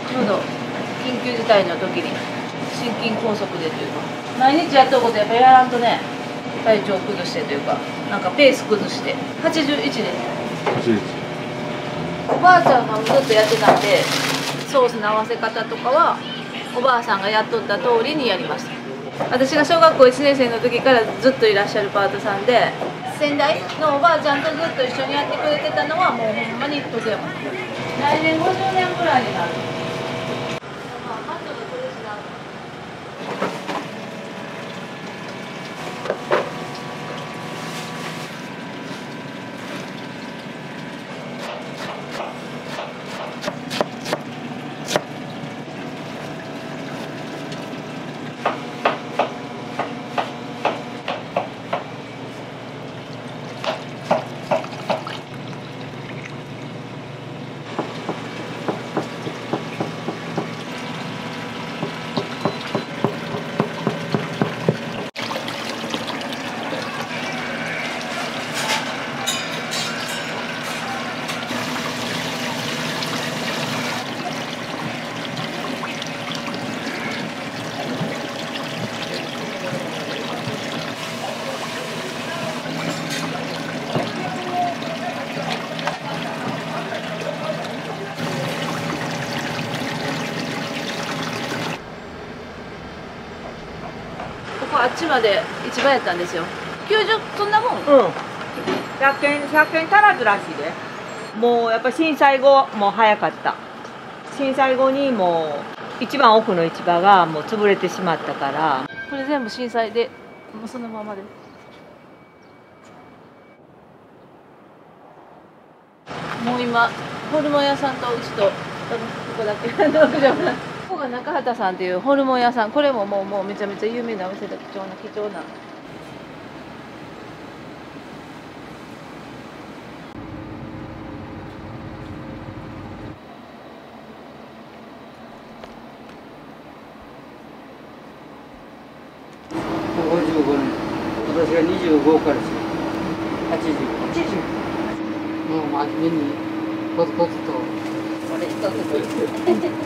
ちょうど緊急事態の時に心筋梗塞でというか、毎日やっとることやっぱやらんとね、体調崩してというか、なんかペース崩して81でおばあちゃんがずっとやってたんで、ソースの合わせ方とかはおばあさんがやっとった通りにやりました。私が小学校1年生の時からずっといらっしゃるパートさんで、先代のおばあちゃんとずっと一緒にやってくれてたのはもうほんまに一時やもん。来年50年くらいになる。あっちまで市場やったんですよ。90そんなもん。 100件足らずらしいで。もうやっぱ震災後もう早かった。震災後にもう一番奥の市場がもう潰れてしまったから。 これ全部震災でもうそのままで。もう今ホルモン屋さんとうちとここだけここが中畑さんっていうホルモン屋さん、これももうめちゃめちゃ有名なお店で貴重な。 55年、私が25から80。もう真面目にコツコツと。これ一つ。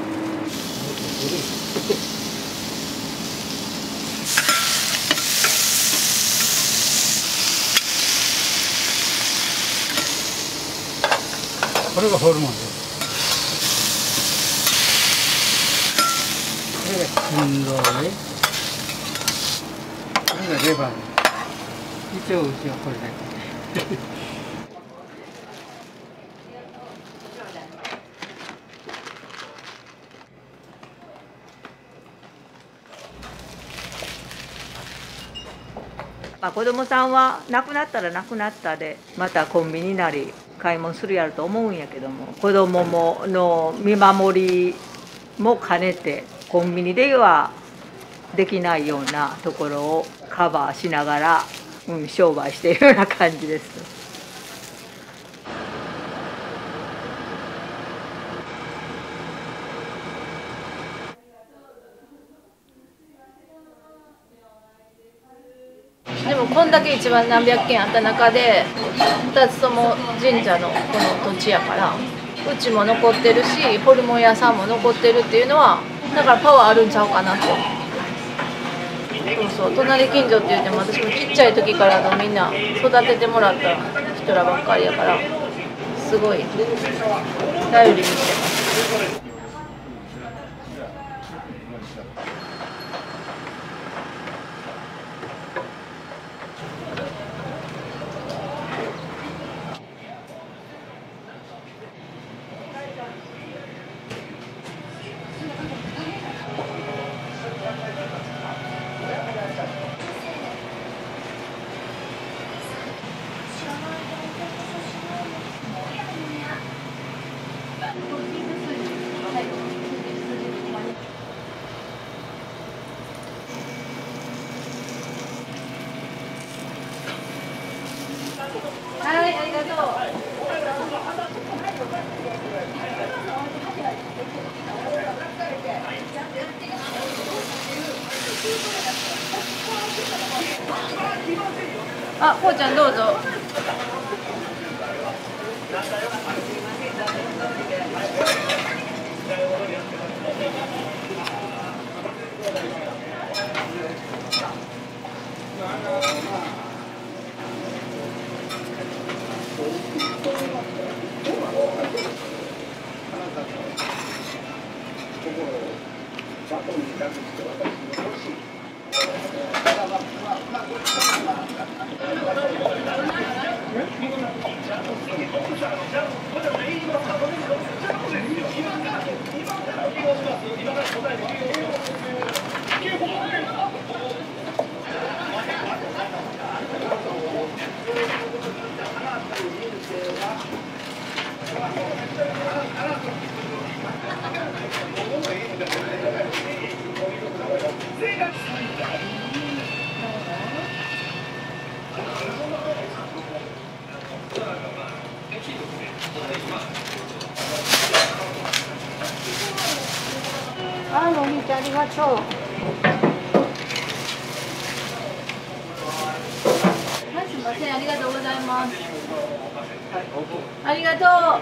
これがホルモンです。これが心臓で、これがレバーです。一応うちはこれだけ。 まあ、子供さんは亡くなったら亡くなったでまたコンビニなり買い物するやると思うんやけども、子供もの見守りも兼ねてコンビニではできないようなところをカバーしながら、商売しているような感じです。 でもこんだけ一番何百軒あった中で2つとも神社のこの土地やから、うちも残ってるしホルモン屋さんも残ってるっていうのはだからパワーあるんちゃうかなと。そう隣近所って言っても私もちっちゃい時からのみんな育ててもらった人らばっかりやからすごい頼りにしてます。はい、ありがとう。あ、こうちゃんどうぞ。あ、お兄ちゃんありがとう。はい、すみません、ありがとうございます。ありがとう。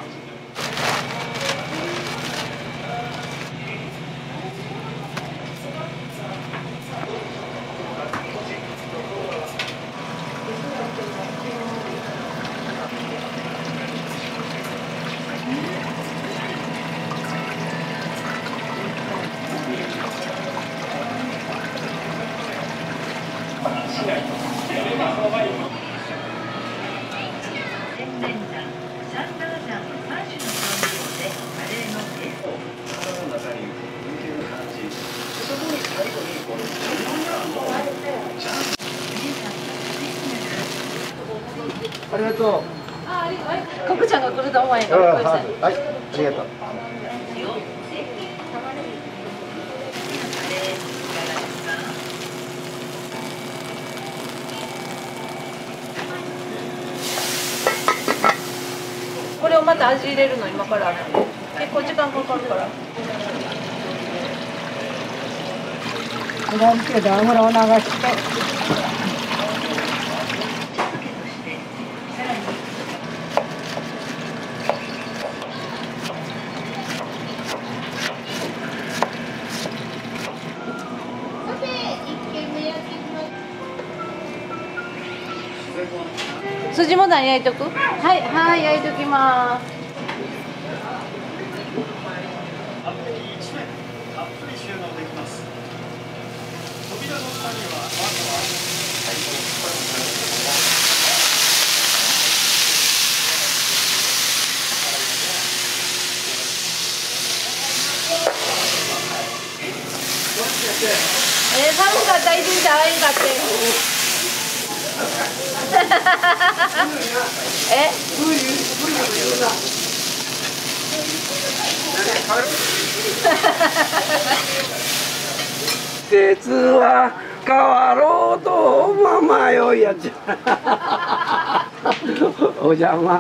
ありがとう。 コクちゃんが来ると思わへんからびっくりした。 はい、ありがとう。 これをまた味入れるの今から結構時間かかるから。 いらんけど油を流して。 筋も何焼いとく？はい、はい、焼いときます。寒かった、一日会えんかって。 季節は変わろうと迷いやちゃお邪魔。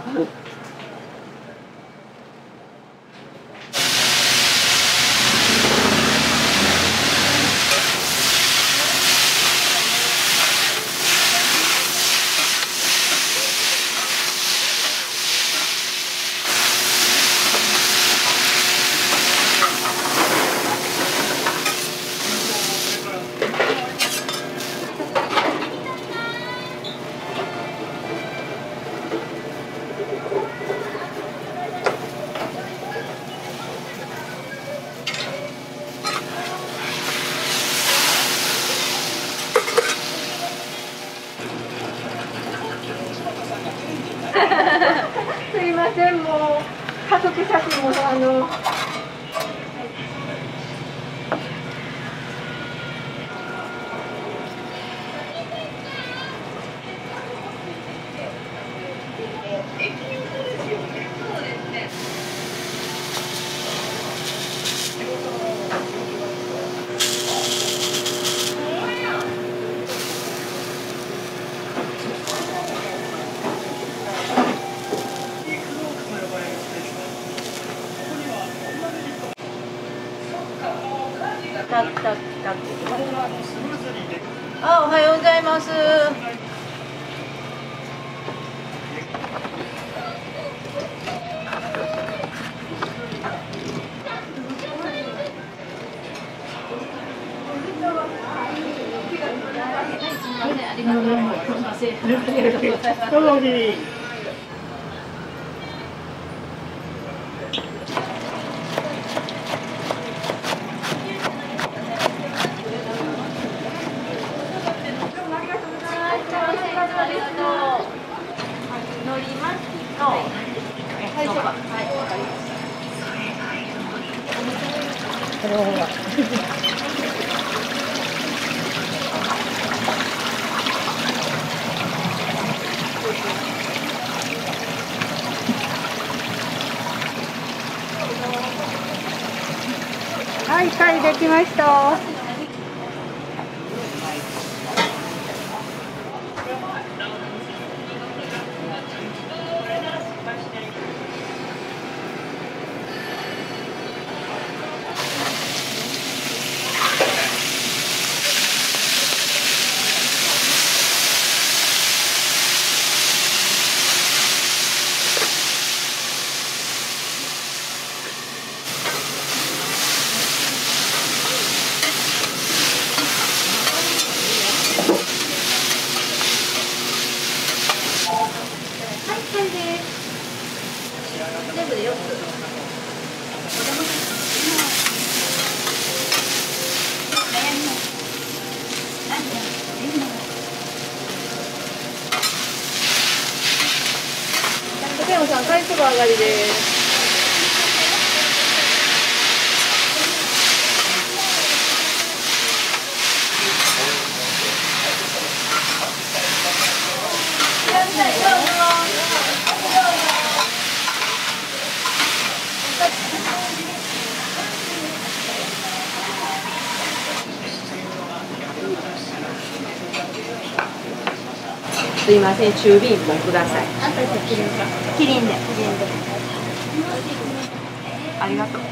すいません、もう家族写真もあ、おはようございます。ありがとうございます。どうもおじい。はい、会できました。全部で4つ。竹山さん、最初が上がりです。すいません、中火1本ください。キリンで。ありがとう。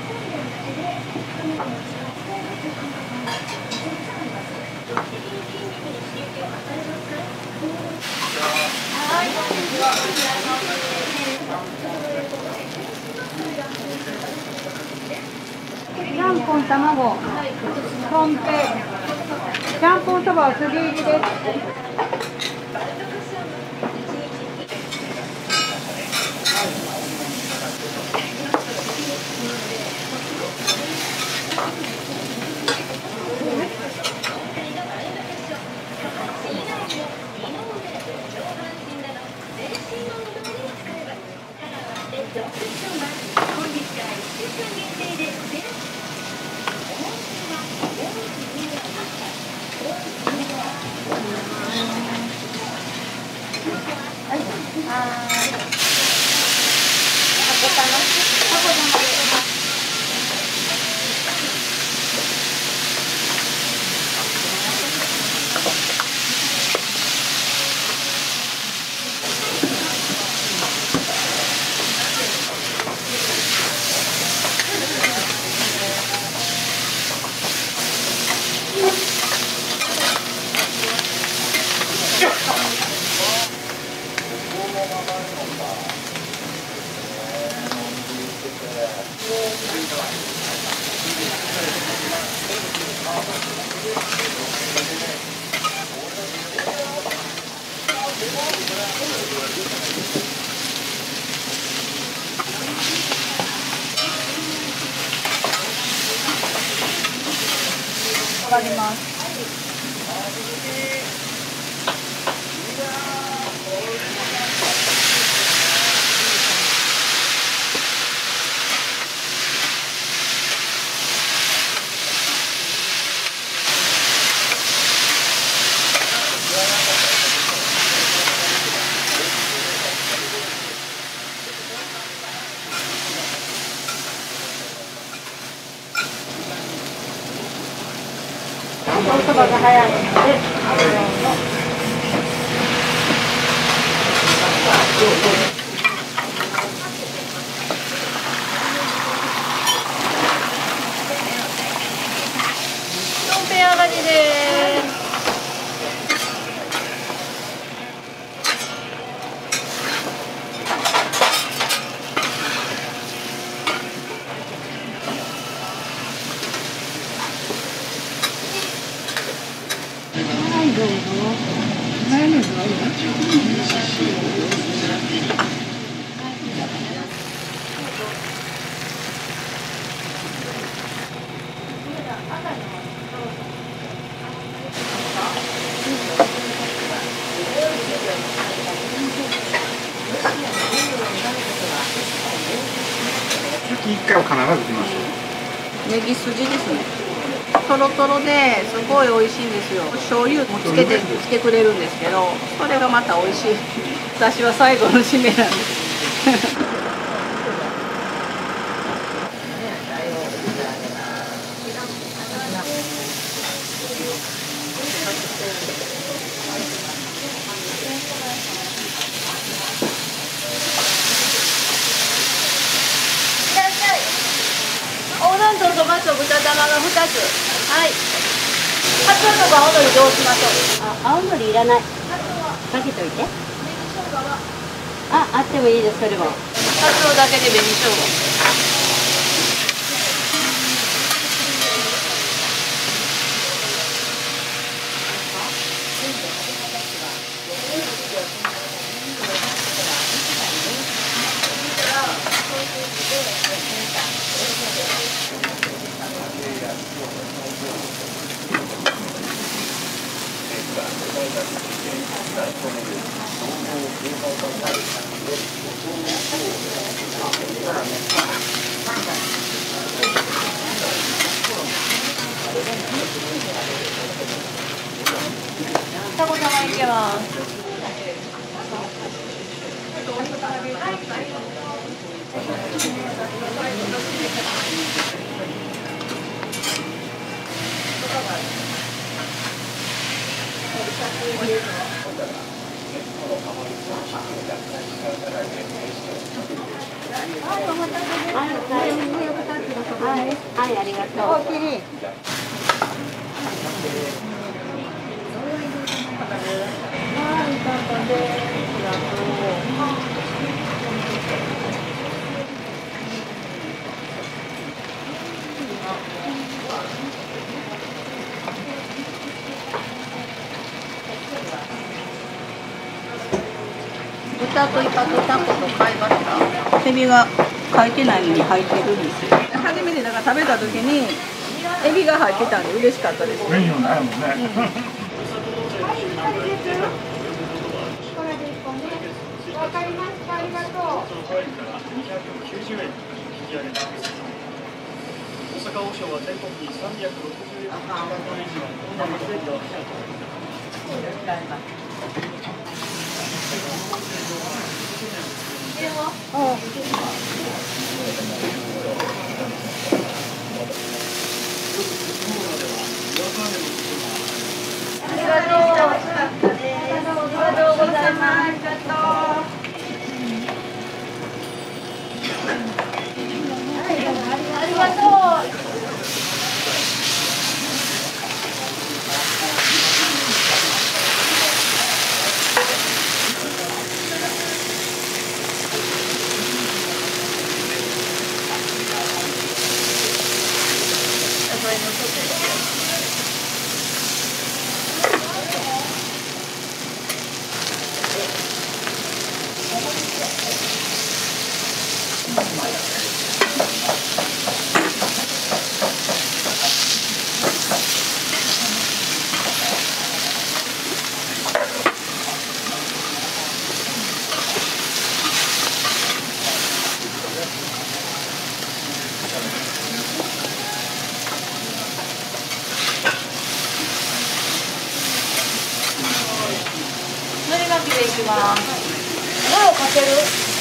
ちゃんぽん卵、コンペ、ちゃんぽんそばは筋入りです。 かります。おそばが早いので、4ペン上がりです。どうぞ。マヨネーズはいいの？ 月1回は必ず来ます。 ネギ筋ですね。トロトロですごい美味しいんですよ。醤油もつけてきてくれるんですけど、それがまた美味しい。私は最後の締めなんです。おうどんとそばと豚玉が2つ。はい。カツオとか青のりどうしましょう。 青のりいらない。かけといて。あってもいいです。それも。 カツオだけで紅生姜。タコ玉いけます。はい、お待たせです。はい、ありがとう。おきり。はい、簡単です。ありがとう。豚とイカとタコと買いました。エビが書いてないのに入ってるんですよ。初めてだから食べた時にエビが入ってたんで嬉しかったです。 メニューないもんね。 わかりました。ありがとう。 290円引き上げます。大阪王将は全国に360円。 ありがとうございます。ありがとう。 きでいきます。どれをかける？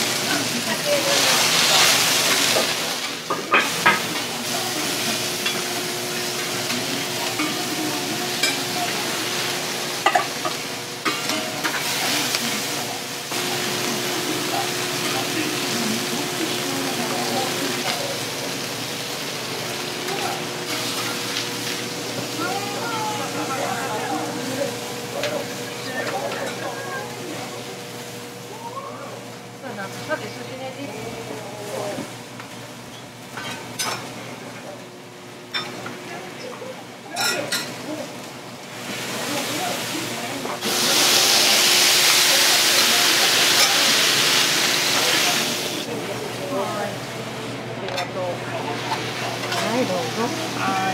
はい、どうぞ。はい。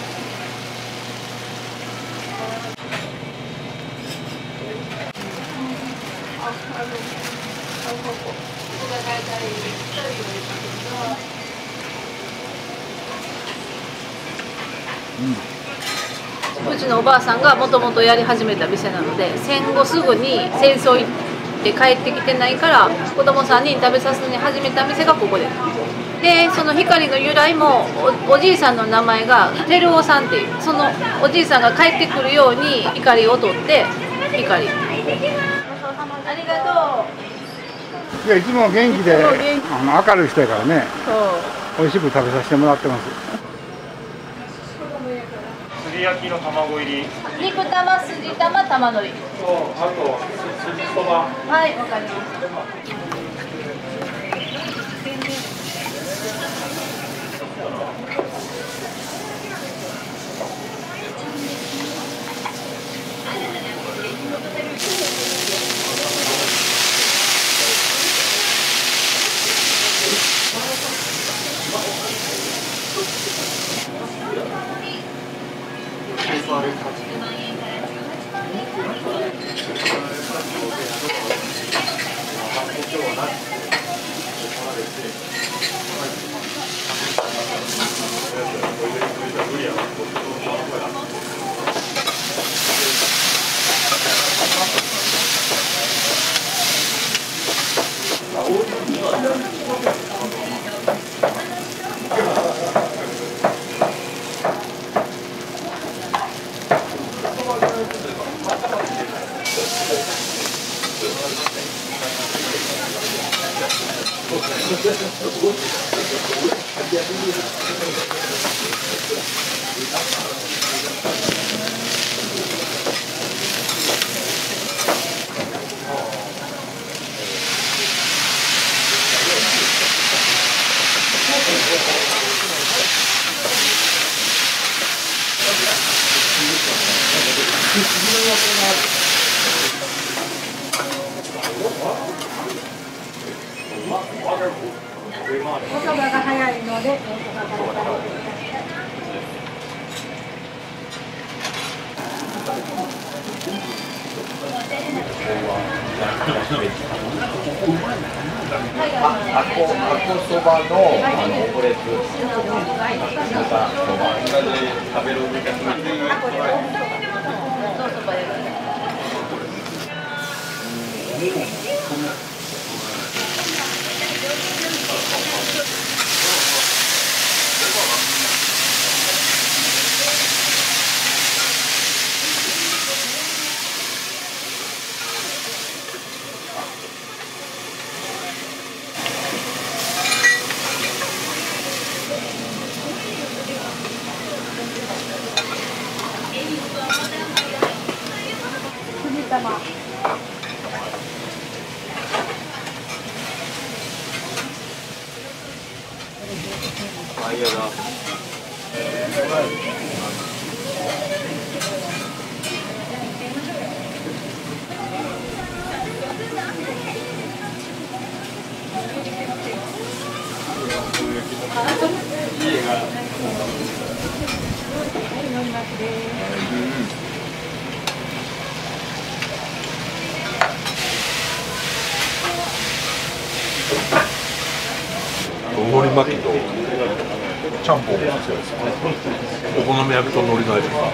うちのおばあさんがもともとやり始めた店なので、戦後すぐに戦争行って帰ってきてないから子供さんに食べさせに始めた店がここです。でその光の由来も おじいさんの名前が照夫さんっていう、そのおじいさんが帰ってくるように光を取って光。ありがとう。 いや、いつも元気で明るい人やからね、美味しく食べさせてもらってます。 すり焼きの卵入り、 肉玉、筋玉、玉のり。 あと筋そば。 はい、わかりました。 おそばが早いので、 あこそばのオムレツ、またそば、食べるみたい筋玉。 あ、嫌だ。 海苔巻きとちゃんぽんも強いですよね。お好み焼きと海苔の味が。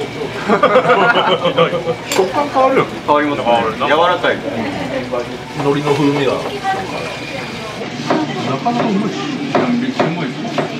食感変わるよね。 変わりますね。柔らかい。 海苔の風味が。なかなかうまい。めっちゃうまい。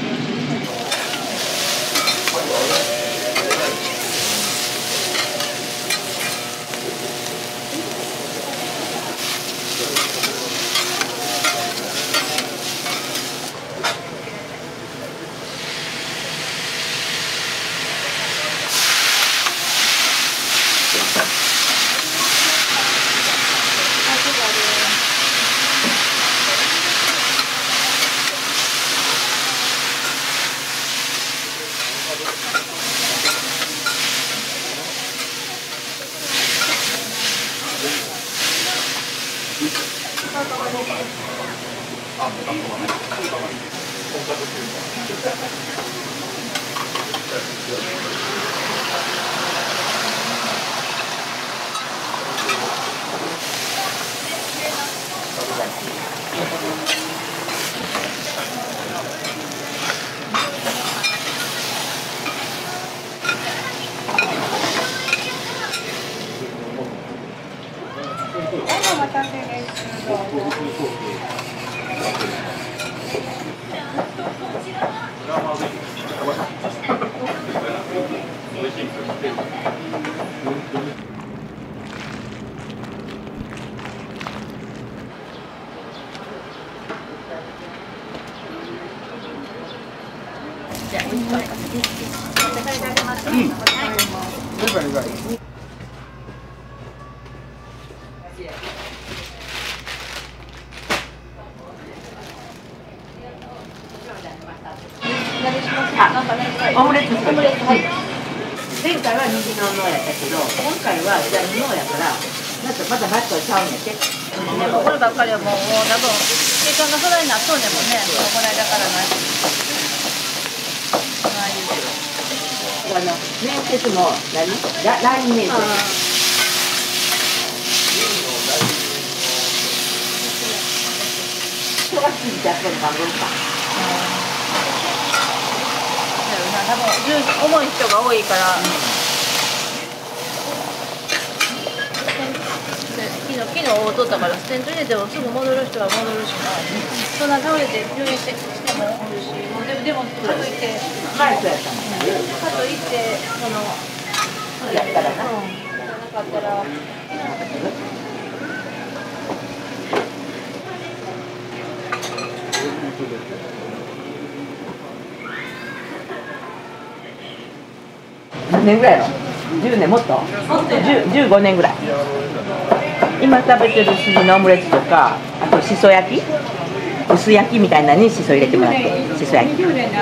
お待たせです。どうぞ。 オムレツ、オムレツ、はい。前回は右の脳やったけど、今回は左の脳やから、なんかまたバットちゃうんやって。 でもこればっかりはもう多分時間がそれになっとんねんもんね。この間からない。 面接もライン面接。人が過ぎちゃってる番号か。 多分重い人が多いから、昨日会うとったからステント入れてもすぐ戻る人は戻るしな、そんな倒れて入院してもおるし、でもかといってかといってそうやったらな、なかったら。 何年ぐらいの？10年もっと？15年ぐらい。今食べてる筋のオムレツとか、あとしそ焼き、薄焼きみたいなのにしそ入れてもらって、しそ焼き。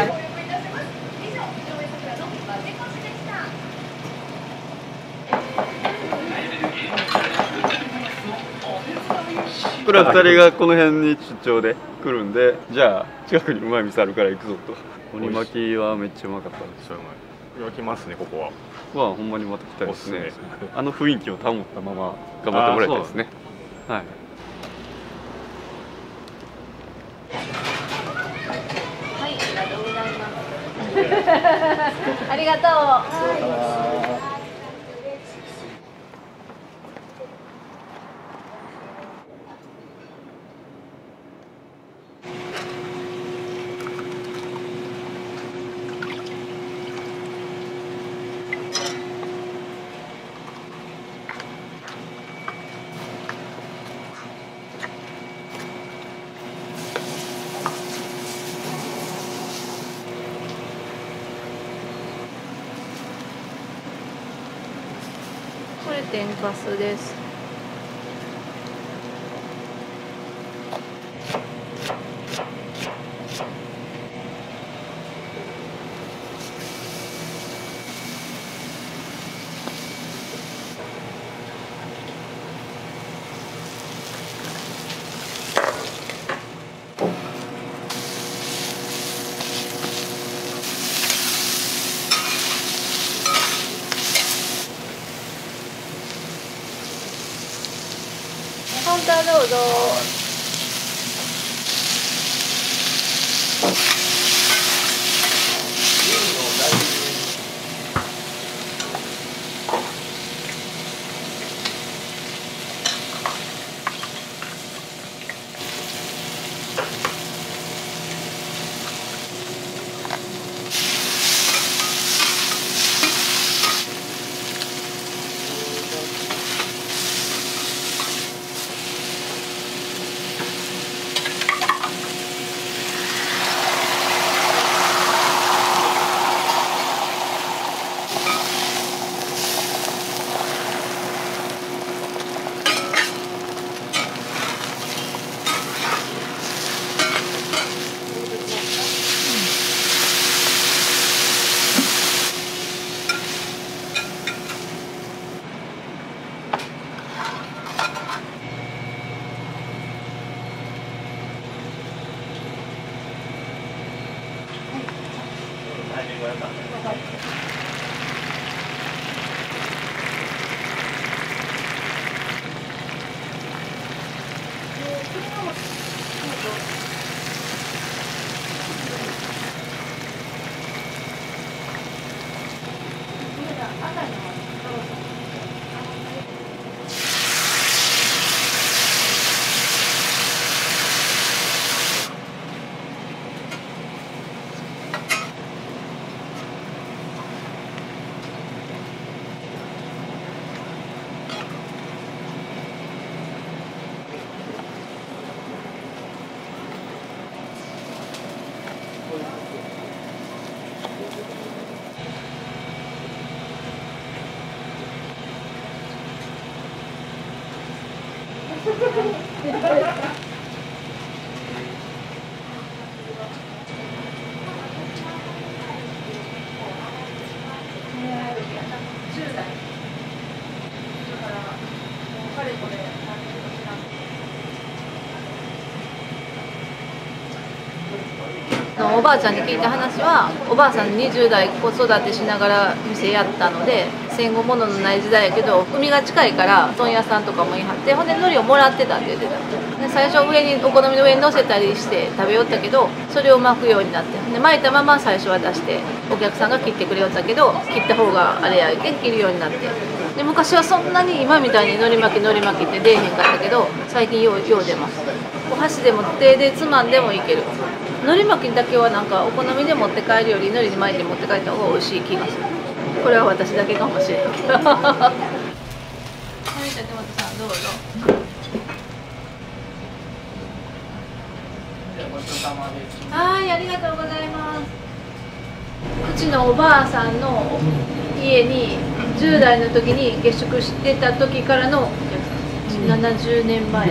これは2人がこの辺に出張で来るんで、じゃあ近くにうまい店あるから行くぞと。鬼巻きはめっちゃうまかったです。 来ますね、ここは。 ほんまにまた来たいですね。あの雰囲気を保ったまま頑張ってもらいたいですね。はい。 はい、ありがとうございます。ありがとう。これ天かすです。カウンターどうぞ。 やかった。 おばあちゃんに聞いた話は、おばあさん20代子育てしながら店やったので、戦後物のない時代やけど海が近いから問屋さんとかもいはって、ほんで海苔をもらってたって言ってた。で最初上にお好みの上に乗せたりして食べよったけど、それを巻くようになって、で巻いたまま最初は出してお客さんが切ってくれよったけど、切った方があれやけん切るようになって、で昔はそんなに今みたいに海苔巻きって出えへんかったけど、最近よう出ます。お箸でも手でつまんでもいける。海苔巻きだけはなんかお好みで持って帰るより海苔で巻いて持って帰った方が美味しい気がする。これは私だけかもしれないけど。はい、じゃあ手元さんどうぞ。はい、ありがとうございます。うちのおばあさんの家に10代の時に下宿してた時からのお客さん、70年前。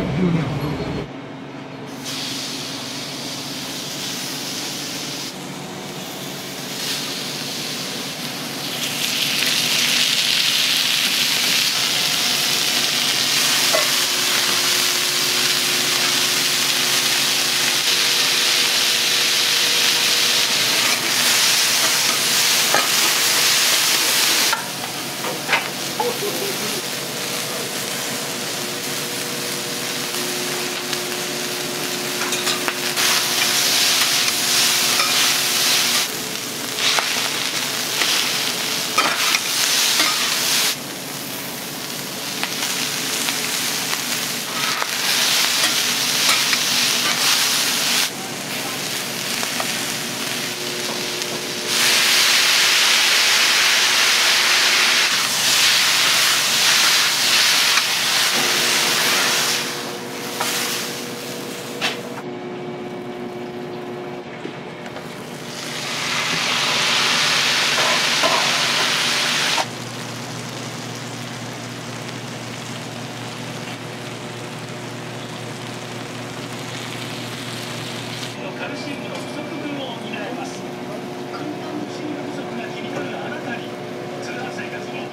カルシウムの不足分を補えます。簡単に睡眠不足が気になるあなたに、通販生活の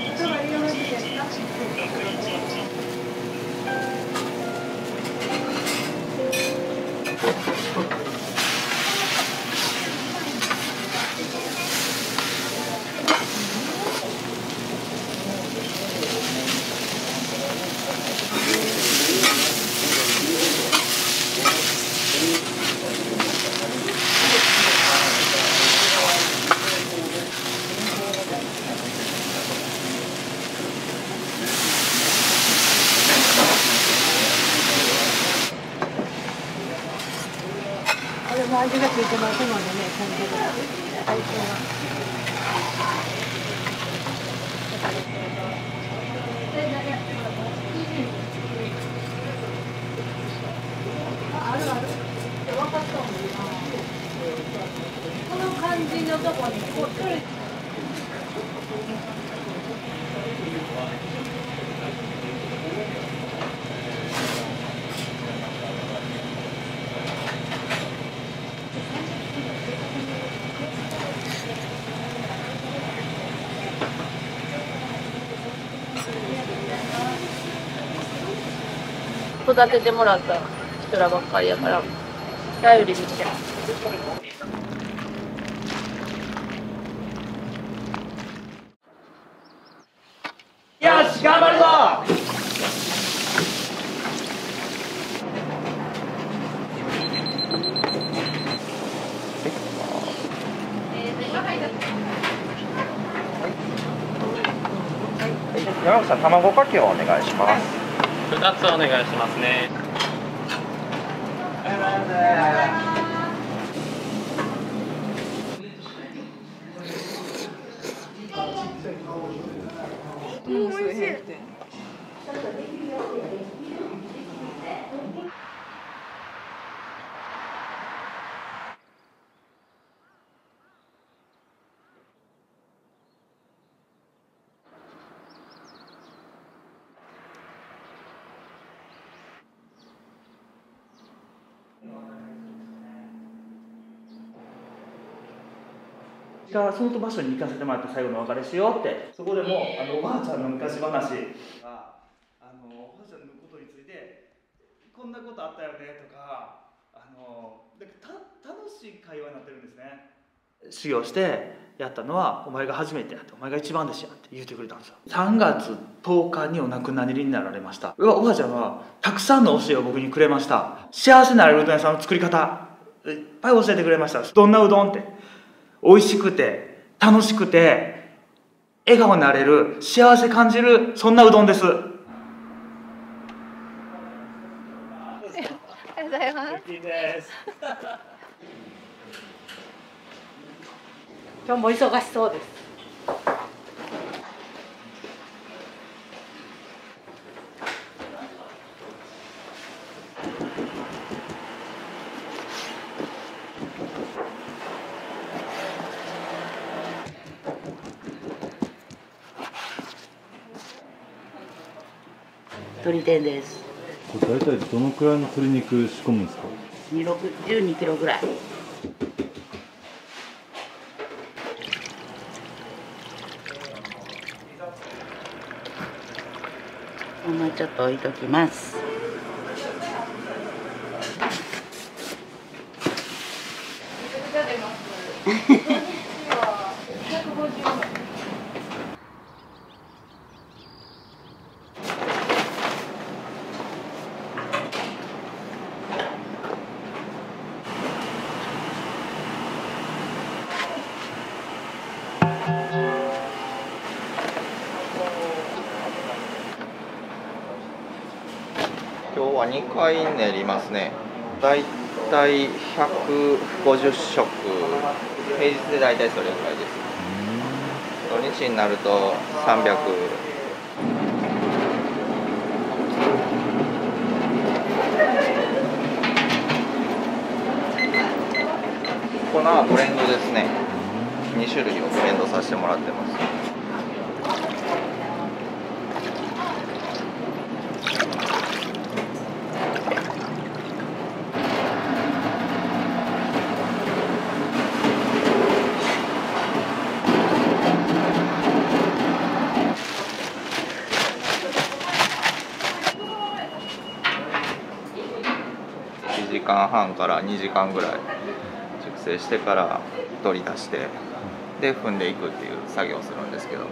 これも味がついてますのでね、感じが最高は。 この感じのとこにこう取れて。育ててもらった人らばっかりやから頼りにしてます。 山口さん、卵かけをお願いします。 2つお願いしますね。 美味しい。 その場所に行かせてもらって最後のお別れしようって、そこでもおばあちゃんの昔話がおばあちゃんのことについてこんなことあったよねとか楽しい会話になってるんですね。修行してやったのはお前が初めてやって、お前が一番弟子やって言ってくれたんですよ。3月10日にお亡くなりになられました。おばあちゃんはたくさんの教えを僕にくれました。幸せになれるうどん屋さんの作り方いっぱい教えてくれました。どんなうどんって、美味しくて楽しくて笑顔になれる、幸せ感じる、そんなうどんです。 ありがとうございます。 今日も忙しそうです。 鶏天です。 これ大体どのくらいの鶏肉仕込むんですか 12キロぐらい。もうちょっと置いときます。 今日は2回練りますね。だいたい150食、平日でだいたいそれぐらいです。土日になると300。粉はブレンドですね。2種類をブレンドさせてもらってます。1時間半から2時間ぐらい熟成してから取り出してで踏んでいくっていう作業をするんですけど。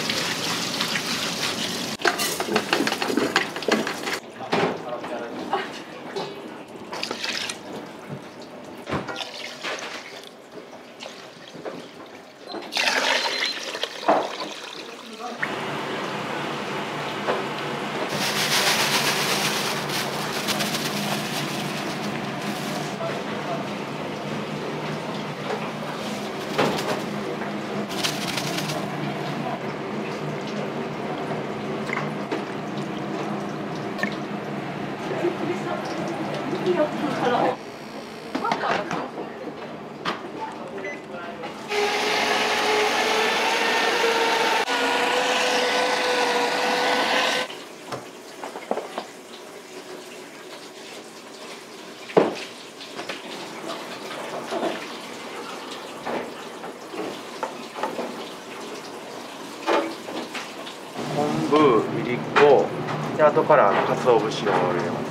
昆布、いりこ、で後から鰹節を入れます。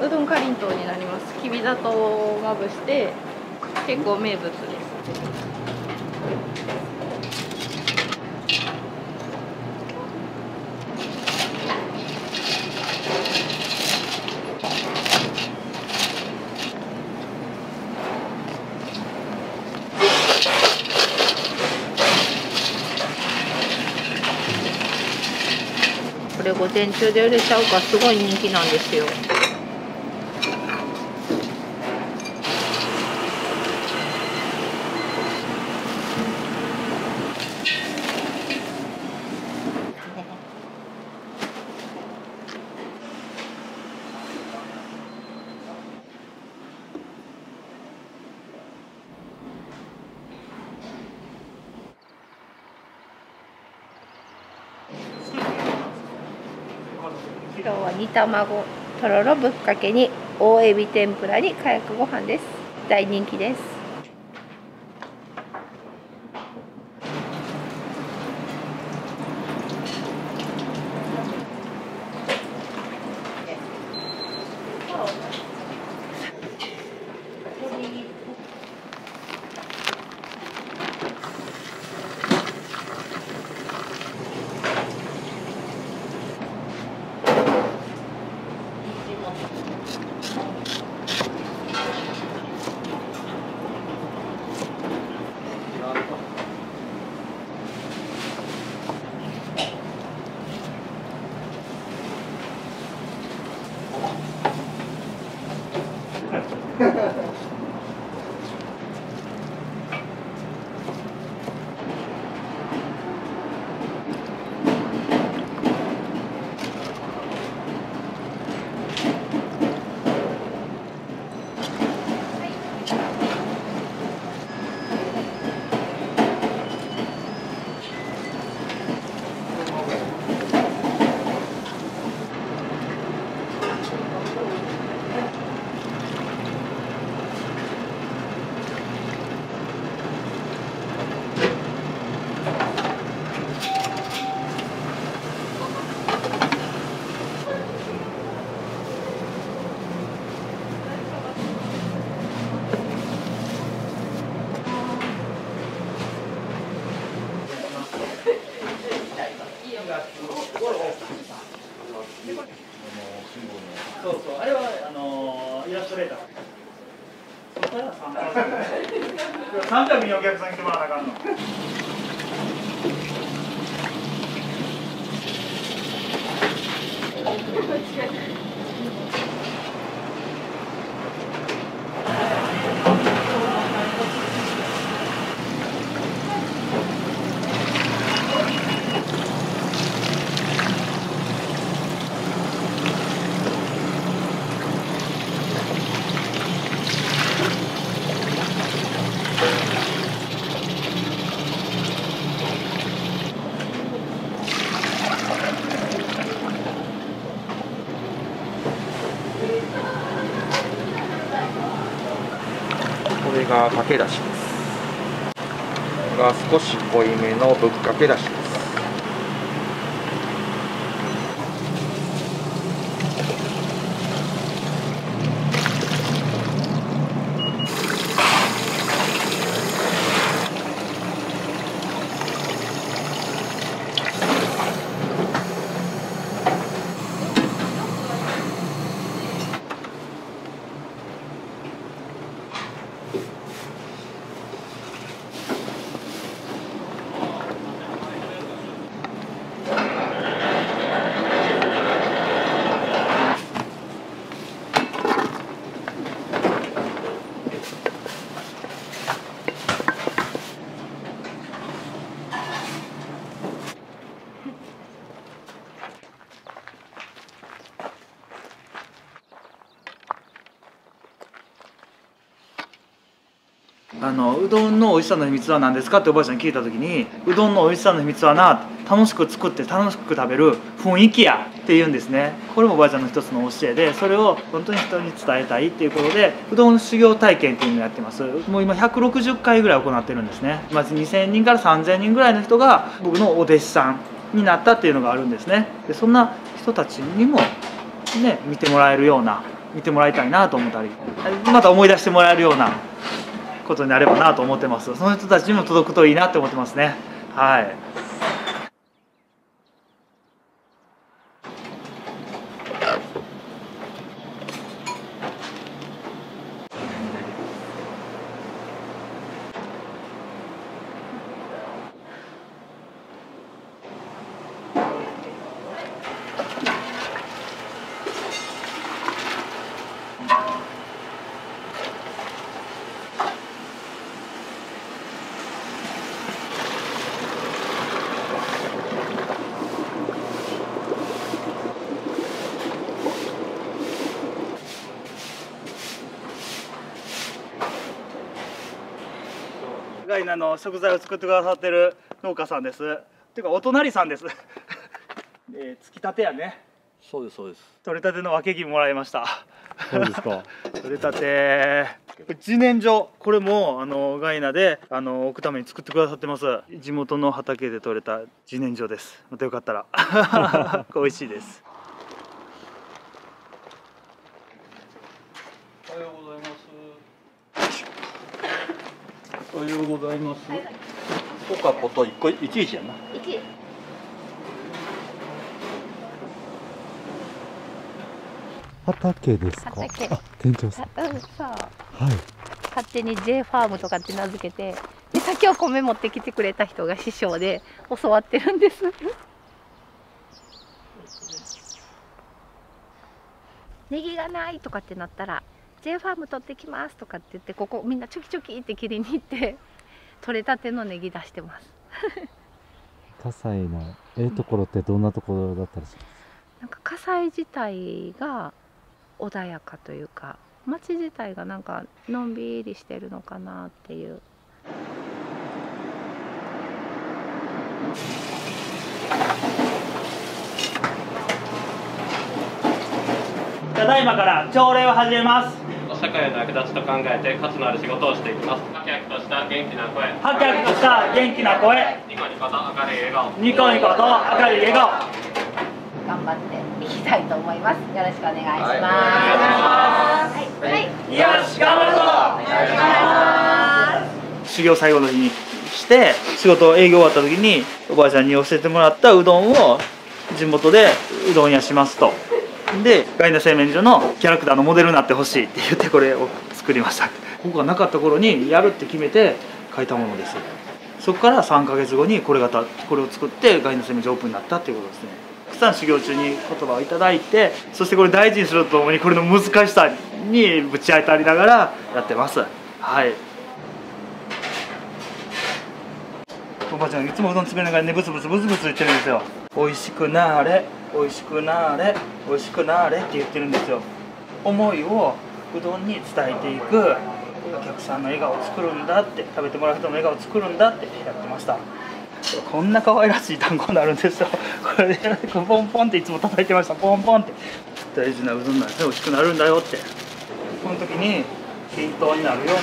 うどんかりんとうになります。きび砂糖をまぶして結構名物です。これ午前中で売れちゃうからすごい人気なんですよ。今日は煮卵、とろろぶっかけに大エビ天ぷらにかやくご飯です。大人気です。 そうそう、あれはイラストレーター。それは300にお客さん来てもらわなあかんの。 これがかけだしです。これが少し濃いめのぶっかけだしです。 うどんの美味しさの秘密は何ですかっておばあちゃんに聞いた時に、うどんの美味しさの秘密はな、楽しく作って楽しく食べる雰囲気やって言うんですね。これもおばあちゃんの一つの教えで、それを本当に人に伝えたいっていうことで、うどん修行体験っていうのをやってます。もう今160回ぐらい行ってるんですね。まず2000人から3000人ぐらいの人が僕のお弟子さんになったっていうのがあるんですね。でそんな人たちにもね、見てもらえるような見てもらいたいなと思ったり、また思い出してもらえるようなことになればなと思ってます。その人たちにも届くといいなって思ってますね。はい。ガイナの食材を作ってくださってる農家さんです。っていうかお隣さんです。つきたてやね。 そうですそうです。 取れたての分け木もらいました。 そうですか。 取れたて。自然薯、これもガイナで置くために作ってくださってます。地元の畑で採れた自然薯です。またよかったら美味しいです。 おはようございます。おはようございます。ポカポといちいちやな。 畑ですか。 畑。 あ、店長さん。 そう。 はい。 勝手に J ファームとかって名付けて、で先を米持ってきてくれた人が師匠で教わってるんです。ネギがないとかってなったら J ファーム取ってきますとかって言って、ここみんなチョキチョキって切りに行って取れたてのネギ出してます。 葛西のところってどんなところだったりします？ なんか葛西自体が穏やかというか、町自体がなんかのんびりしてるのかなっていう。 ただいまから朝礼を始めます。 社会の役立ちと考えて価値のある仕事をしていきます。ハキハキとした元気な声。 ハキハキとした元気な声。 ニコニコと明るい笑顔。 ニコニコと明るい笑顔。 頑張っていきたいと思います。よろしくお願いします。 はい、よし、頑張るぞ。お願いします。修行最後の日にして仕事営業終わった時におばあちゃんに教えてもらったうどんを地元でうどん屋しますと。でガイナ製麺所のキャラクターのモデルになってほしいって言ってこれを作りました。ここがなかった頃にやるって決めて書いたものです。そこから3ヶ月後にこれを作ってガイナ製麺所オープンになったっていうことですね。たくさん修行中に言葉をいただいて、そしてこれ大事にするとともにこれの難しさにぶち当たりながらやってます。はい。おばあちゃんいつもうどん詰めながらねブツブツ言ってるんですよ。美味しくなーれ美味しくなーれ美味しくなーれって言ってるんですよ。思いをうどんに伝えていく、お客さんの笑顔を作るんだって、食べてもらう人の笑顔を作るんだってやってました。こんな可愛らしい単語になるんですよ。これでポンポンっていつも叩いてました。ポンポンって大事なうどんなんですね。美味しくなるんだよって。この時に均等になるように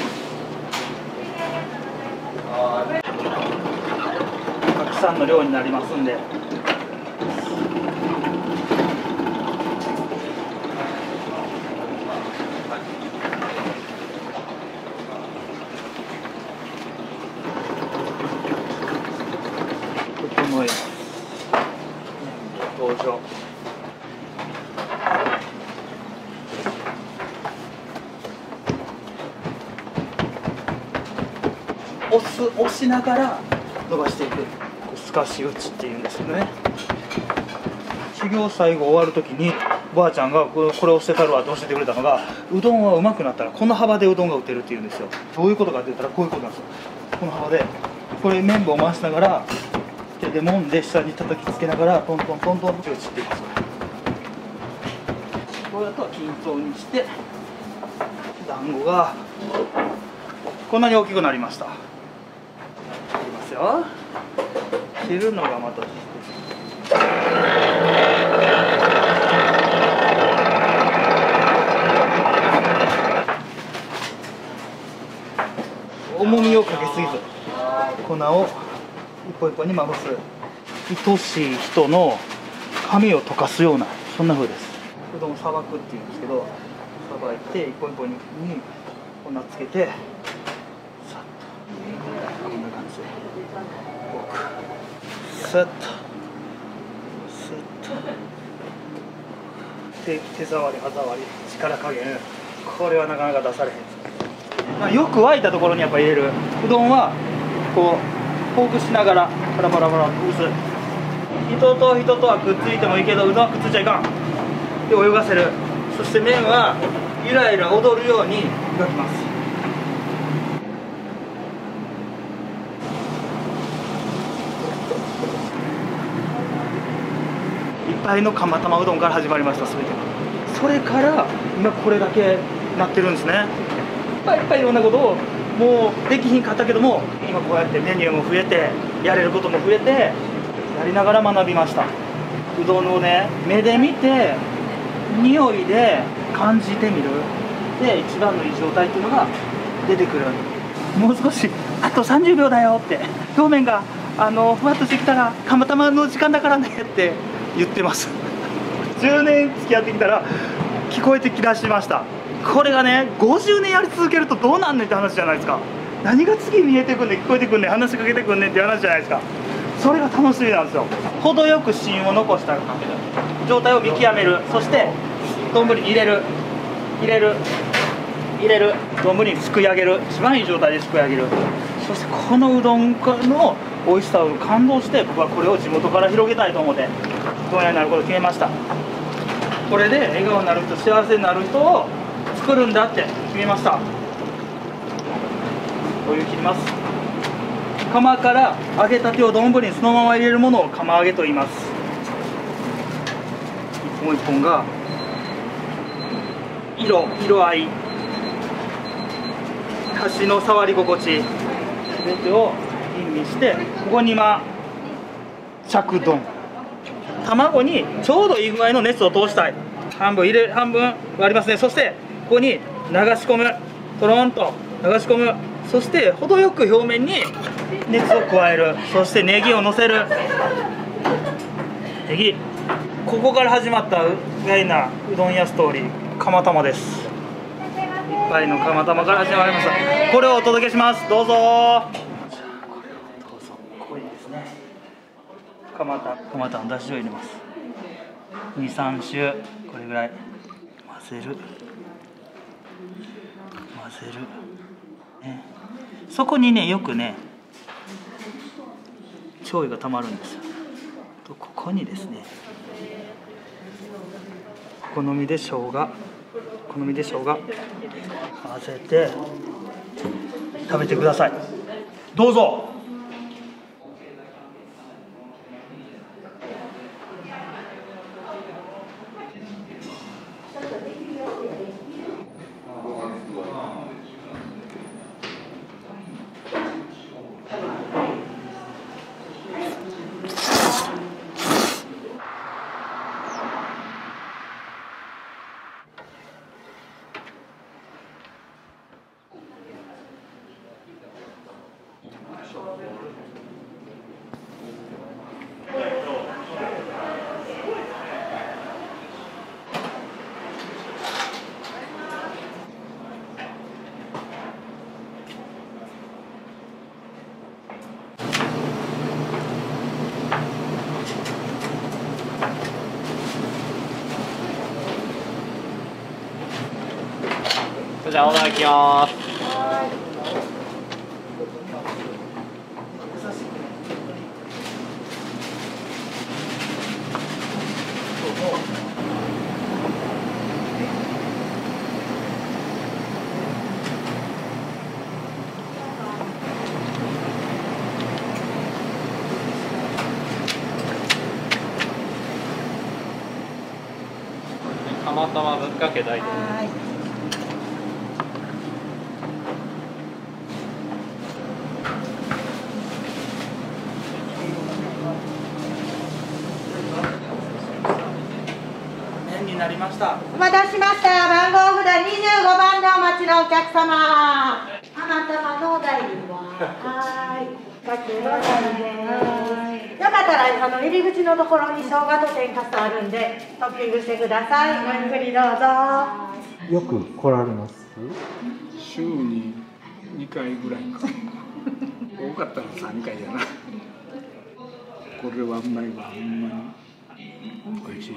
たくさんの量になりますんで。整えます。登場。押しながら伸ばしていく、透かし打ちっていうんですよね。修行最後終わる時におばあちゃんがこれ押してたるわって教えてくれたのが、うどんはうまくなったらこの幅でうどんが打てるっていうんですよ。どういうことかって言ったらこういうことなんですよ。この幅でこれ麺棒を回しながら手で揉んで下に叩きつけながらトントントントンと打ちっていきます。これだと均等にして団子がこんなに大きくなりました。いきますよ。切るのがまた重みをかけすぎず粉を一本一本にまぶす、愛しい人の髪を溶かすような、そんな風です。うどんをさばくっていうんですけど、 ばいて一本一本に粉つけてさっとこんな感じで奥さっと手触り歯触り力加減これはなかなか出されへんです。まあ、よく沸いたところにやっぱ入れるうどんはこうほぐしながらパラパラパラと打つ。人と人とはくっついてもいいけどうどんはくっついちゃいかんで泳がせる。そして麺はゆらゆら踊るように湯がきます。いっぱいの釜玉うどんから始まりました。全てそれから今これだけなってるんですね。いっぱいいろんなことをもうできひんかったけども今こうやってメニューも増えてやれることも増えてやりながら学びました。うどんをね目で見て匂いで感じてみるで一番のいい状態っていうのが出てくる。もう少しあと30秒だよって表面がふわっとしてきたら釜玉の時間だからねって言ってます10年付き合ってきたら聞こえてきだしました。これがね50年やり続けるとどうなんねんって話じゃないですか。何が次見えてくんねん聞こえてくんねん話しかけてくんねんって話じゃないですか。それが楽しみなんですよ。程よく芯を残した状態を見極める。そして丼に入れる丼にすくい上げる。一番いい状態ですくい上げる。そしてこのうどんの美味しさを感動して僕はこれを地元から広げたいと思ってうどん屋になることを決めました。これで笑顔になる人幸せになる人を作るんだって決めました。お湯切ります。釜から揚げたてを丼にそのまま入れるものを釜揚げと言います。一本一本が色合い箸の触り心地全てを吟味してここに今着丼卵にちょうどいい具合の熱を通したい。半分割りますね。そしてここに流し込むとろんと流し込む。そして程よく表面に熱を加える。そしてネギをのせる。ネギここから始まった意外なうどん屋ストーリー釜玉です。いっぱいの釜玉から始まりました。これをお届けします。どうぞ。じゃあこれをどうぞ。ここにですね釜玉のだしを入れます。2、3周これぐらい混ぜる、ね、そこにねよくね醤油がたまるんですよ。とここにですね好みで生姜混ぜて食べてください。どうぞ。 じゃあオーダーいきます。釜玉ぶっかけ大丈夫。 なりました。 お待たせしました。番号札25番でお待ちのお客様。釜玉のお代理は。はい。かけのお代理です。よかったら入り口のところに生姜と天かすあるんでトッピングしてください。ごゆっくりどうぞ。 よく来られます？ 週に2回ぐらいか多かったら3回やな。これはうまいわ、ほんまにおいしい。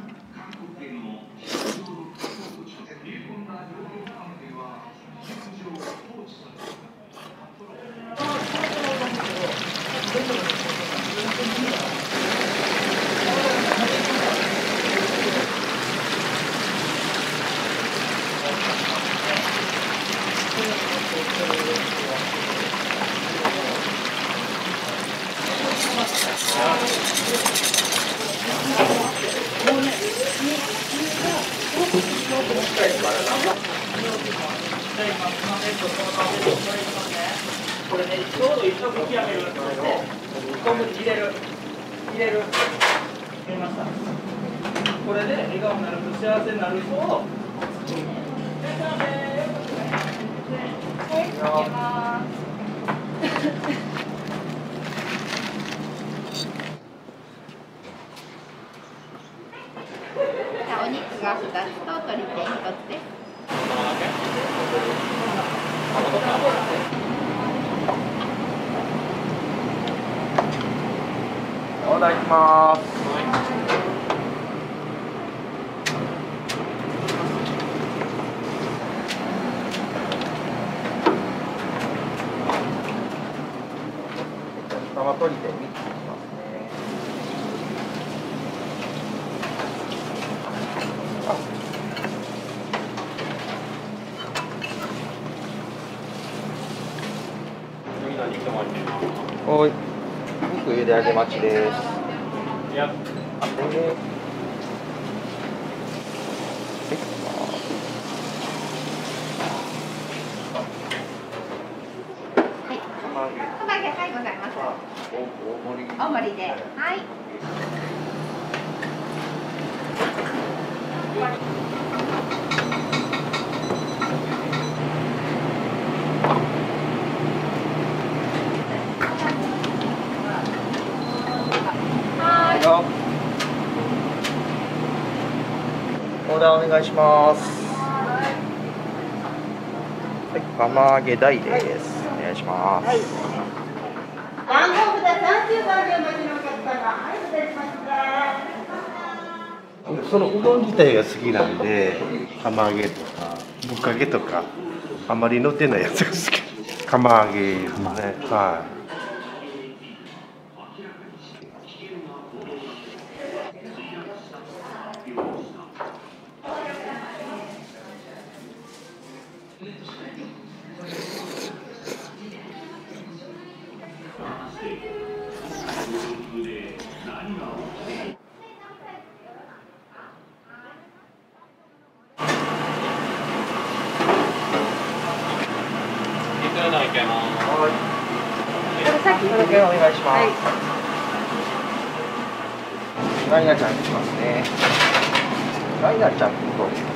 これね、ちょうど一度引き上げるので、昆布に入れる。見ました。これで笑顔になると幸せになる人を。 お肉が2つと鶏天1つです。 オーダーいきます。生鶏天3つにしますね。はい。肉茹で上げ待ちです。 はい、ございます。大盛りで。はい。 オーダーお願いします。はい、釜揚げ大です。お願いします。 番号札30番でお待ちのお客様、はい、お待たせしました。 そのうどん自体が好きなんで、釜揚げとかぶっかけとかあまり乗ってないやつが好き。釜揚げですね。はい。 お願いします。ライナちゃんにしますね。ライナちゃんと。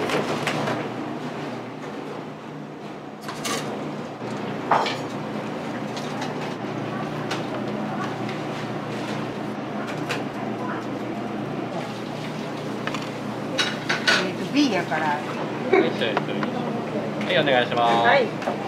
B やから。 はい、お願いします。はい。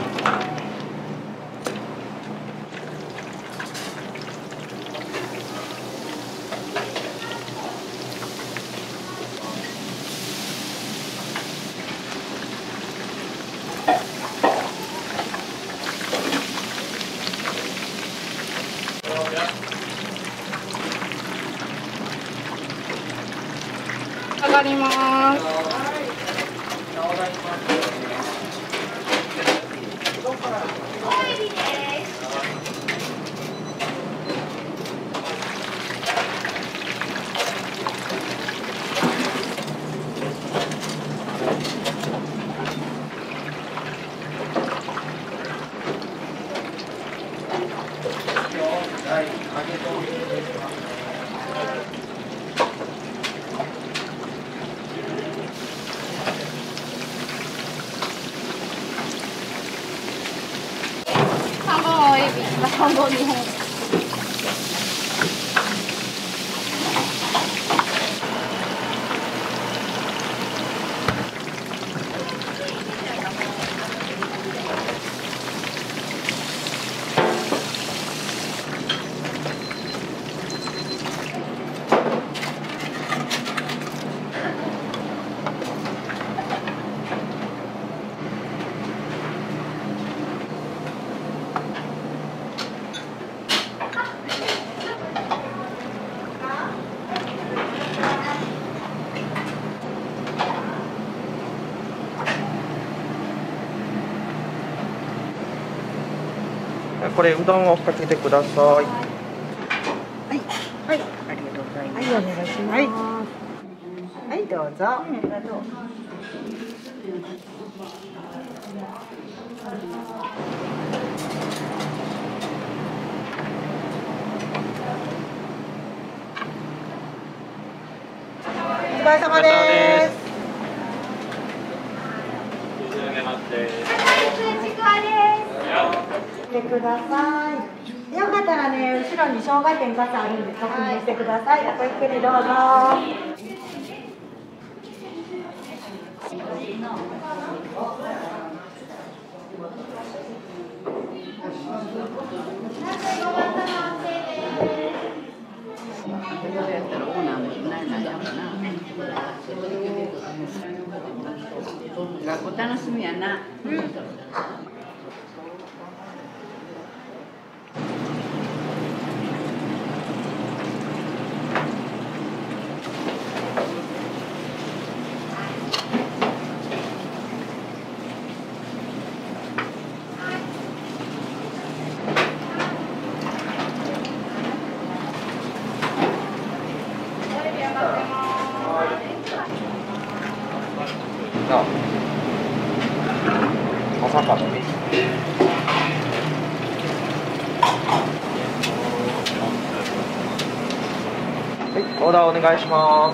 上がります。半分2本。 これうどんをかけてください。 はい、ありがとうございます。はい、お願いします。はい、どうぞ。お疲れ様です。してください。よかったらね、後ろに生姜天かすあるんで確認してください。ごゆっくりどうぞ。 学校楽しみやな。 まさかのね。はい、オーダーお願いします。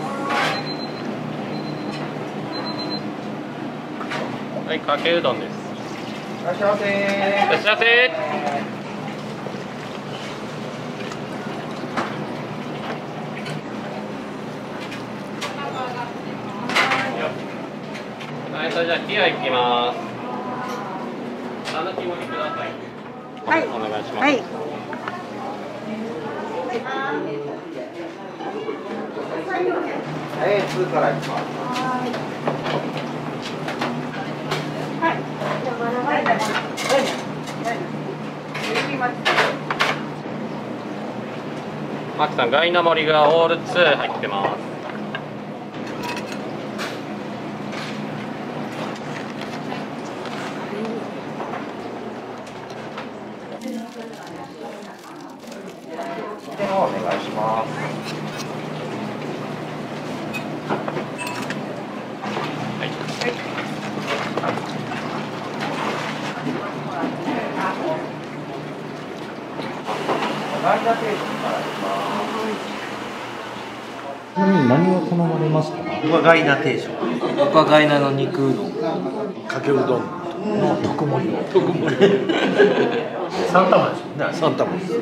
はい、かけうどんです。 いらっしゃいませ。 いらっしゃいませ。はい、それじゃあ冷やいきます。さぬき盛りください。はい、お願いします。はい。 2からいきます。 はい。 マキさん、ガイナ盛りがオール2入ってます。 お願いします。 ちなみに何を頼まれました？ 僕はガイナ定食。 僕はガイナの肉うどん。 かけうどんの特盛り。特盛り。3玉ですね。3玉です。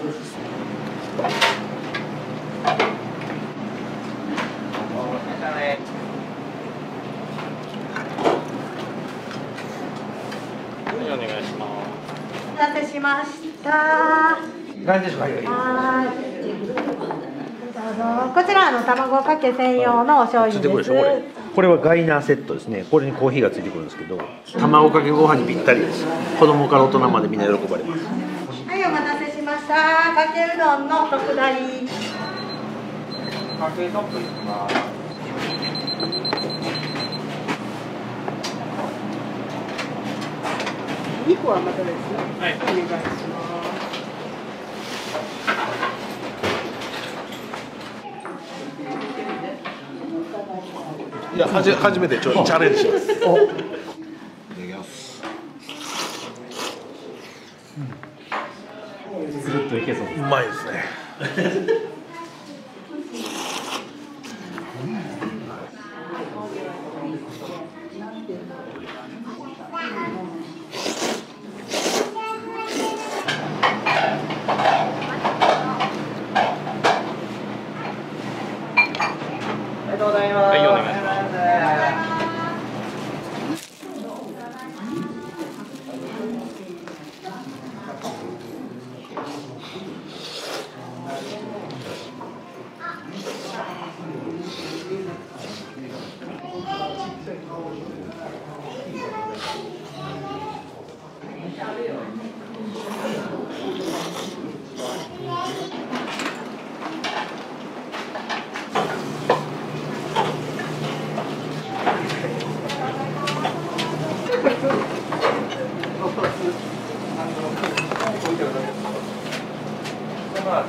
お願いします。 お待たせしました。 ガイナ定食はい。 こちら卵かけ専用のお醤油です。 これはガイナーセットですね。これにコーヒーがついてくるんですけど、卵かけご飯にぴったりです。子供から大人までみんな喜ばれます。 はい、お待たせしました。かけうどんの特大。 かけうどんといきます。 2個はまたですね。 はい。 お願いします。 いや、初めてチャレンジします。いただきます。 ずるっといけそうです。 うまいですね。 ありがとうございます。 はい、お願いします。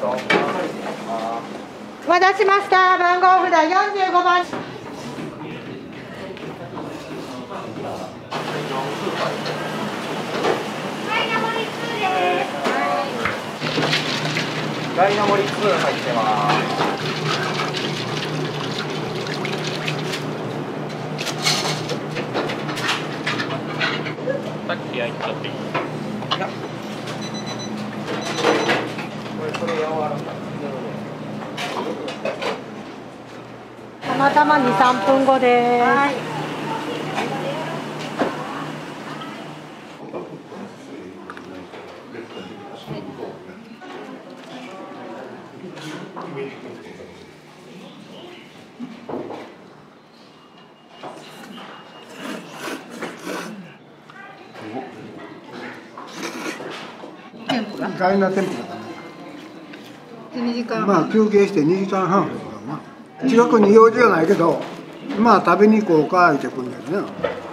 お待たせしました。番号札45番。 ダイナモリ2入ってます。 さっき焼いたっていい？ これ柔らかい。 たまたま2、3分後です。はい。 意外なテンポだね。2時間。まあ休憩して2時間半だな。近くに用事がないけど、まあ食べに行こうか言ってくんだよね。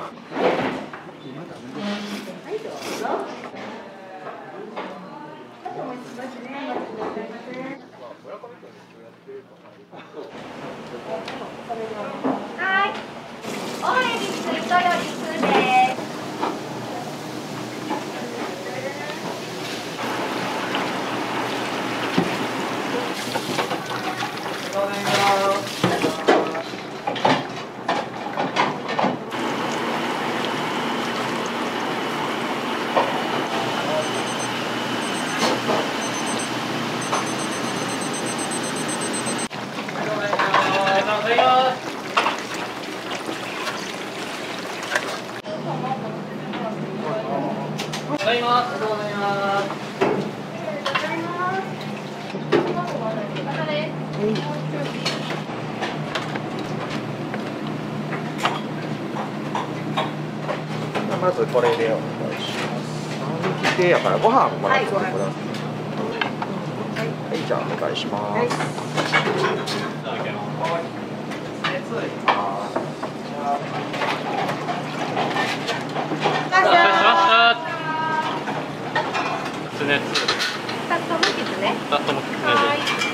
はい。おエビスイカより数です。 まずこれでお願いします。3切やからご飯もらってください。はい、じゃあお願いします。 きつね。 2つともきつね。 2つともきつねで。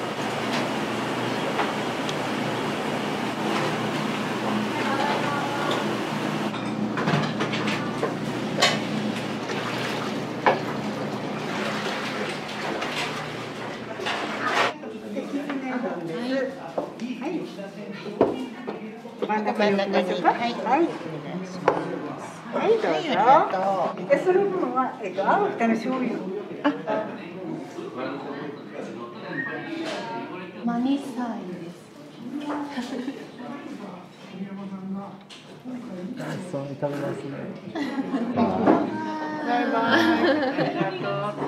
真ん中に置きましょうか。はい、はい、お願いします。はい、どうぞ。で、その分は、青豚の醤油。 マニサイです。 そう食べますね。 バイバイ。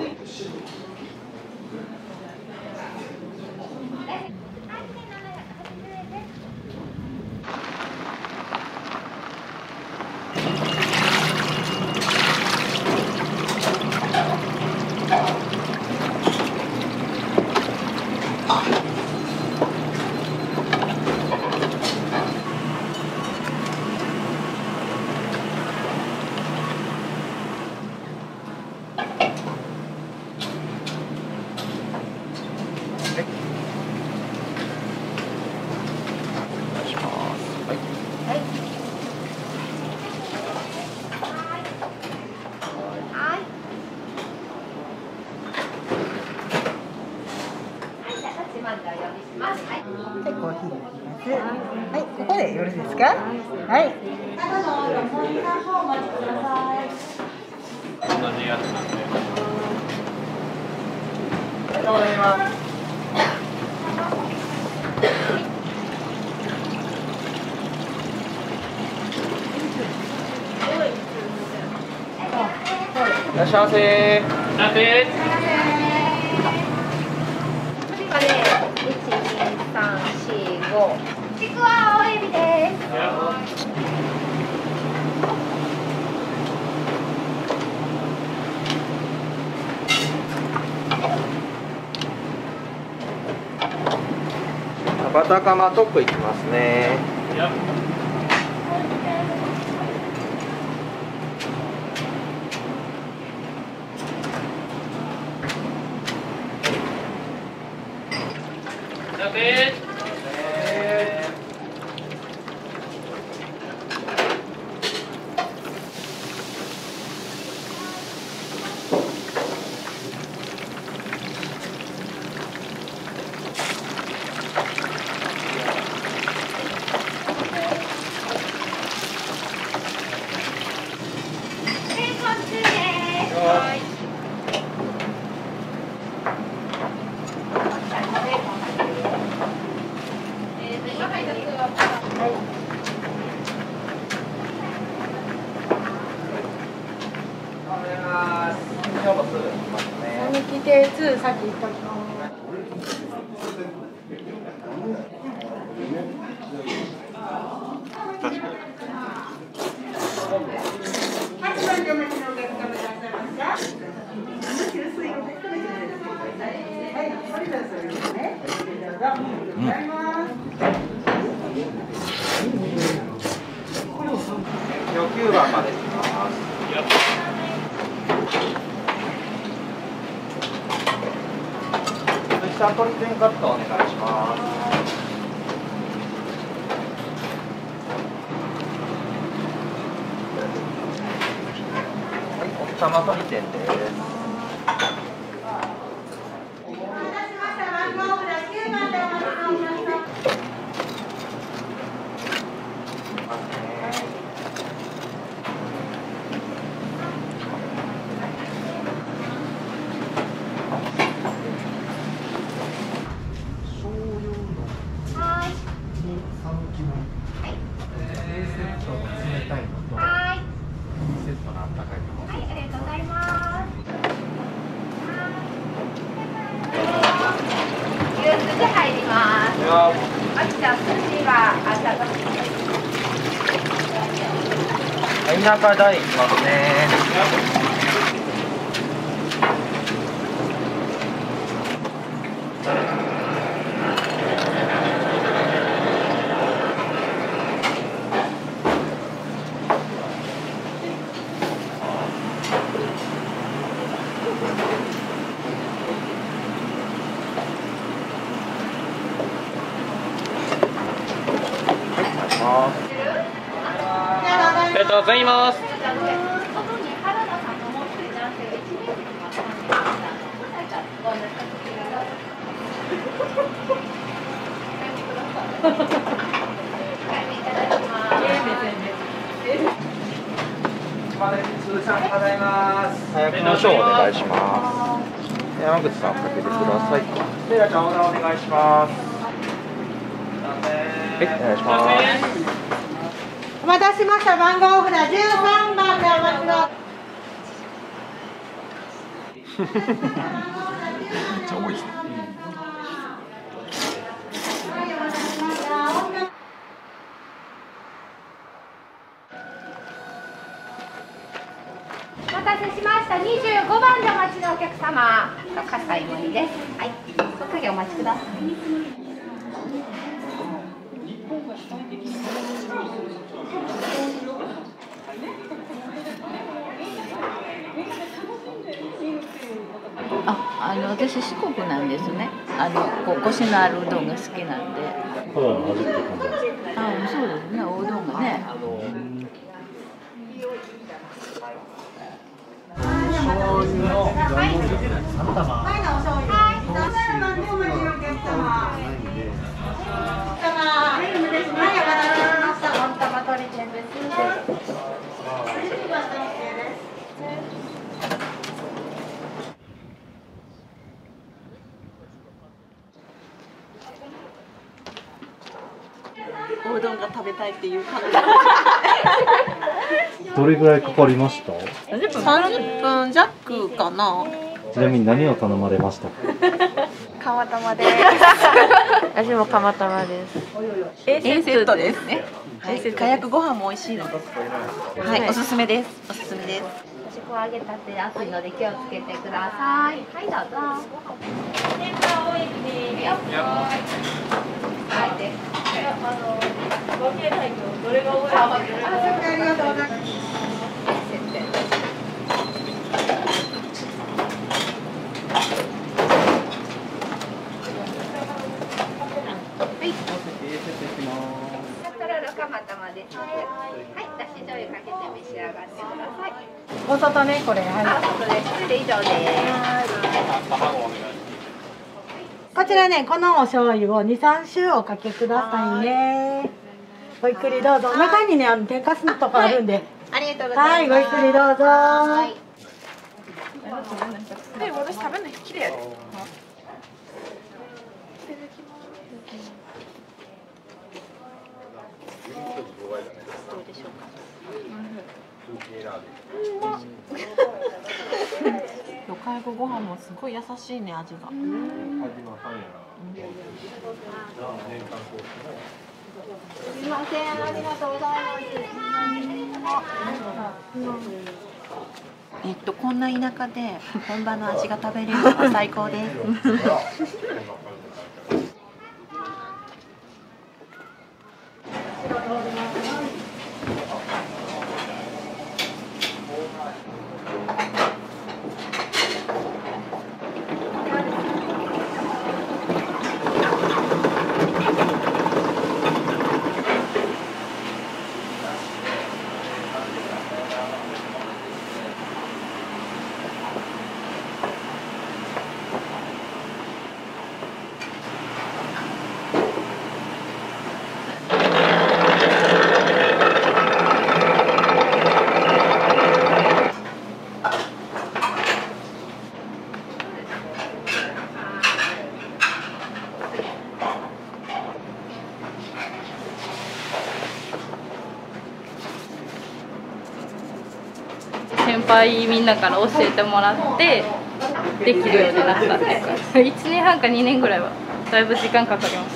はい、ここでよろしいですか。はい。 同じやつなんで。 ありがとうございます。いらっしゃいませ。 いらっしゃいませ。 これ1、2、3、4、5。ちくわおエビです。 バタカマトップいきますね。 並木亭2先行っときます。 確かに。 8番でお待ちのお客様いらっしゃいますか。給水をね、はい、これだそうですね。どうぞ。ありがとうございます。 9番まで行きます。さんトリテンカットお願いします。はい、奥様トリテンです。田舎大行きますね。 ありがとうございます。 早くのショーお願いします。山口さんかけてください。セイラちゃんオーダーお願いします。はい、お願いします。 お待たせしました。番号札13番でお待ちの。 めっちゃ多いですね。 お待たせしました。25番でお待ちのお客様。葛西森です。はい、おかげお待ちください。 私四国なんですね。コシのあるうどんが好きなんで。 ただの味って感じですか。 そうですね。おうどんがね。 醤油の3玉。はい、お醤油。はい、どうぞ番でお待ちのお客様。はい、お待たせしました。温玉鶏天です。 おうどんが食べたいっていう感じ。 どれぐらいかかりました ？30分弱かな。 ちなみに何を頼まれましたか？ 釜玉です。私も釜玉です。Aセットですね。はい、かやくご飯も美味しいのです。はい、おすすめです。おすすめです。 私こう揚げたて熱いので気をつけてください。はい、どうぞ。天ぷら多いですよ。はい、で。ご経済とどれが多いですか？ありがとうございます。 はい。サラダ蒲玉です。はい、だし醤油かけて召し上がってください。 お外ね、これ。はい。 あ、そうです。それで以上です。 こちらね、このお醤油を2、3周おかけくださいね。ごゆっくりどうぞ。中にね、天かすのとかあるんで。 ありがとうございます。 はい、ごゆっくりどうぞ。 で、私食べるの綺麗やで。どうでしょうか。今日介護ご飯もすごい優しいね、味が。 すみません、ありがとうございます。 こんな田舎で本場の味が食べれるのが最高です。 先輩みんなから教えてもらってできるようになったっていうか、1年半か2年ぐらいはだいぶ時間かかりました。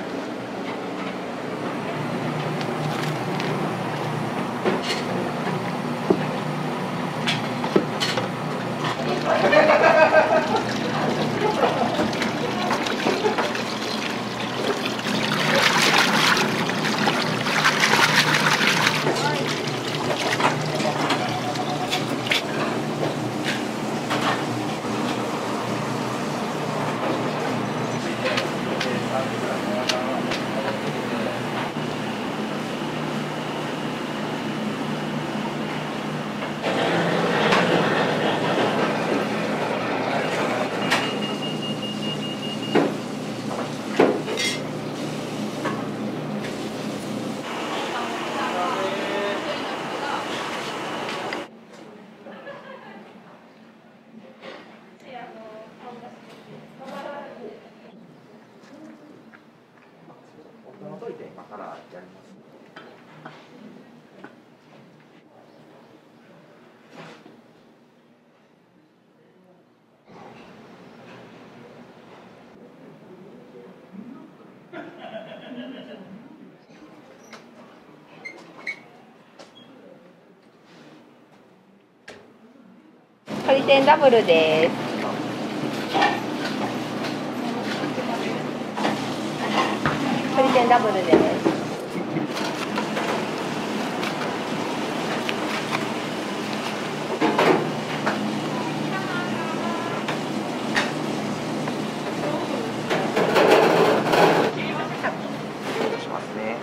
鶏天ダブルです。鶏天ダブルです。 しますね。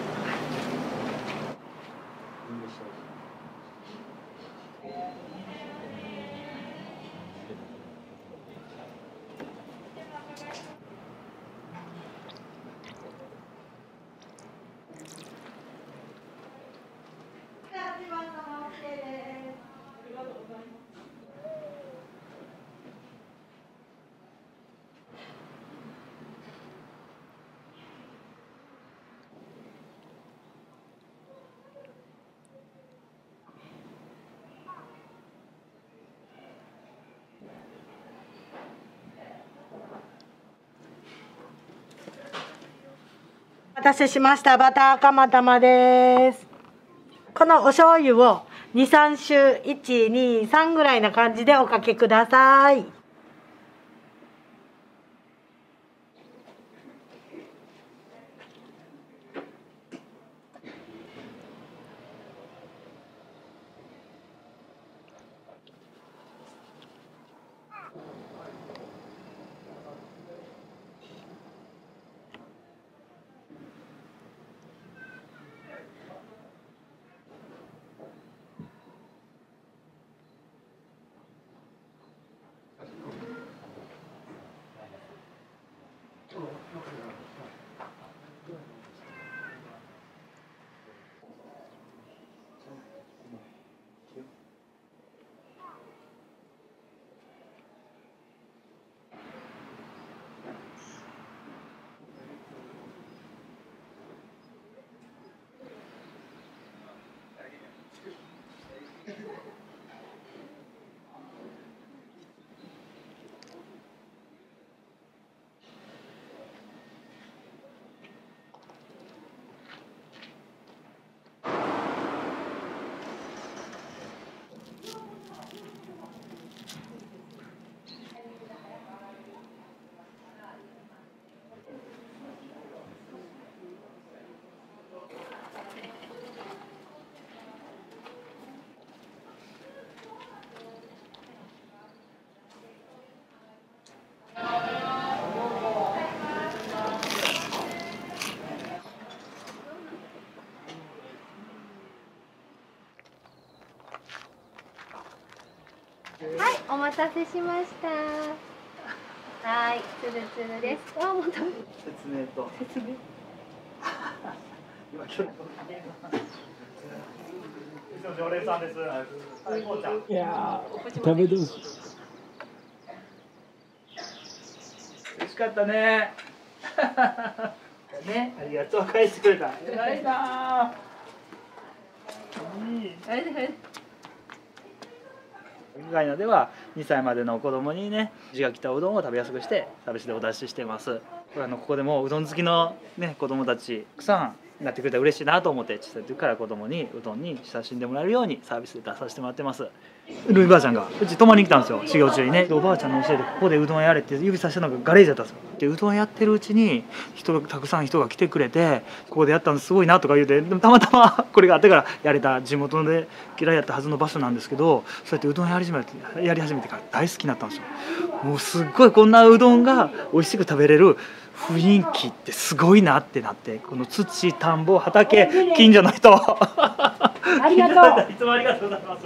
お待たせしました。バター釜玉です。このお醤油を2、3周、1、2、3ぐらいな感じでおかけください。 待たせしました。はい、つるつるです。あ、もう食べる。 説明と。説明。今今日常連さんです。はい、こうちゃん。 いやー、食べてほしい。 美味しかったね。ね、ありがとう、返してくれた。偉いな。いい。ガイナでは2歳までの子供にね、地が来たうどんを食べやすくしてサービスでお出ししてます。ここでもうどん好きのね子供たちたくさんなってくれたら嬉しいなと思って、小さい時から子供にうどんに親しんでもらえるようにサービスで出させてもらってます。ルイばあちゃんがうち泊まりに来たんですよ、修行中にね。おばあちゃんの教えでここでうどんやれって指さしたのがガレージだったんですよ。でうどんやってるうちにたくさん人が来てくれて、ここでやったのすごいなとか言うて、でもたまたまこれがあってからやれた地元で嫌いやったはずの場所なんですけど、そうやってうどんやり始めてから大好きになったんですよ。もうすっごいこんなうどんが美味しく食べれる雰囲気ってすごいなってなって、この土、田んぼ、畑、近所の人ありがとう。いつもありがとうございます。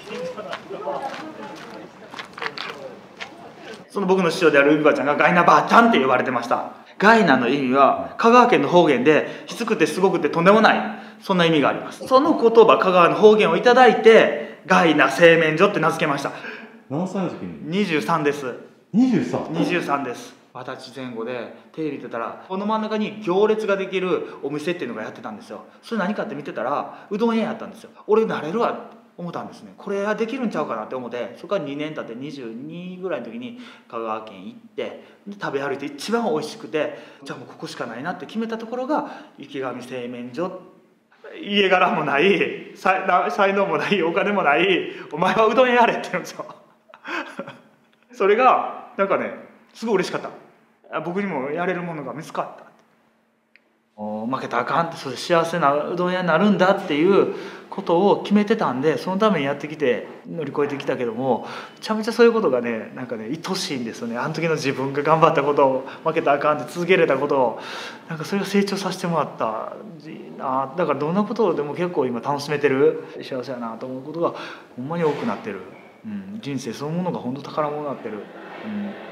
その僕の師匠である海ばあちゃんがガイナばあちゃんって呼ばれてました。ガイナの意味は香川県の方言できつくてすごくてとんでもない、そんな意味があります。その言葉、香川の方言をいただいてガイナ製麺所って名付けました。 何歳の時に ？23です。23です。20歳前後でテレビ出たらこの真ん中に行列ができるお店っていうのがやってたんですよ。それ何かって見てたらうどん屋やったんですよ。俺なれるわって思ったんですね。これはできるんちゃうかなって思って、そこから2年経って22ぐらいの時に香川県行ってで食べ歩いて一番美味しくて、じゃあもうここしかないなって決めたところが池上製麺所。家柄もない才能もないお金もない、お前はうどん屋やれって言うんですよそれがなんかねすごい嬉しかった。僕にもやれるものが見つかった。負けたらあかんって、それ幸せなうどん屋になるんだっていうことを決めてたんで、そのためにやってきて乗り越えてきたけども、めちゃめちゃそういうことがねなんかね愛しいんですよね。あの時の自分が頑張ったことを、負けたらあかんって続けれたことを、なんかそれが成長させてもらったな。だからどんなことでも結構今楽しめてる、幸せやなと思うことがほんまに多くなってる。人生そのものが本当宝物になってる。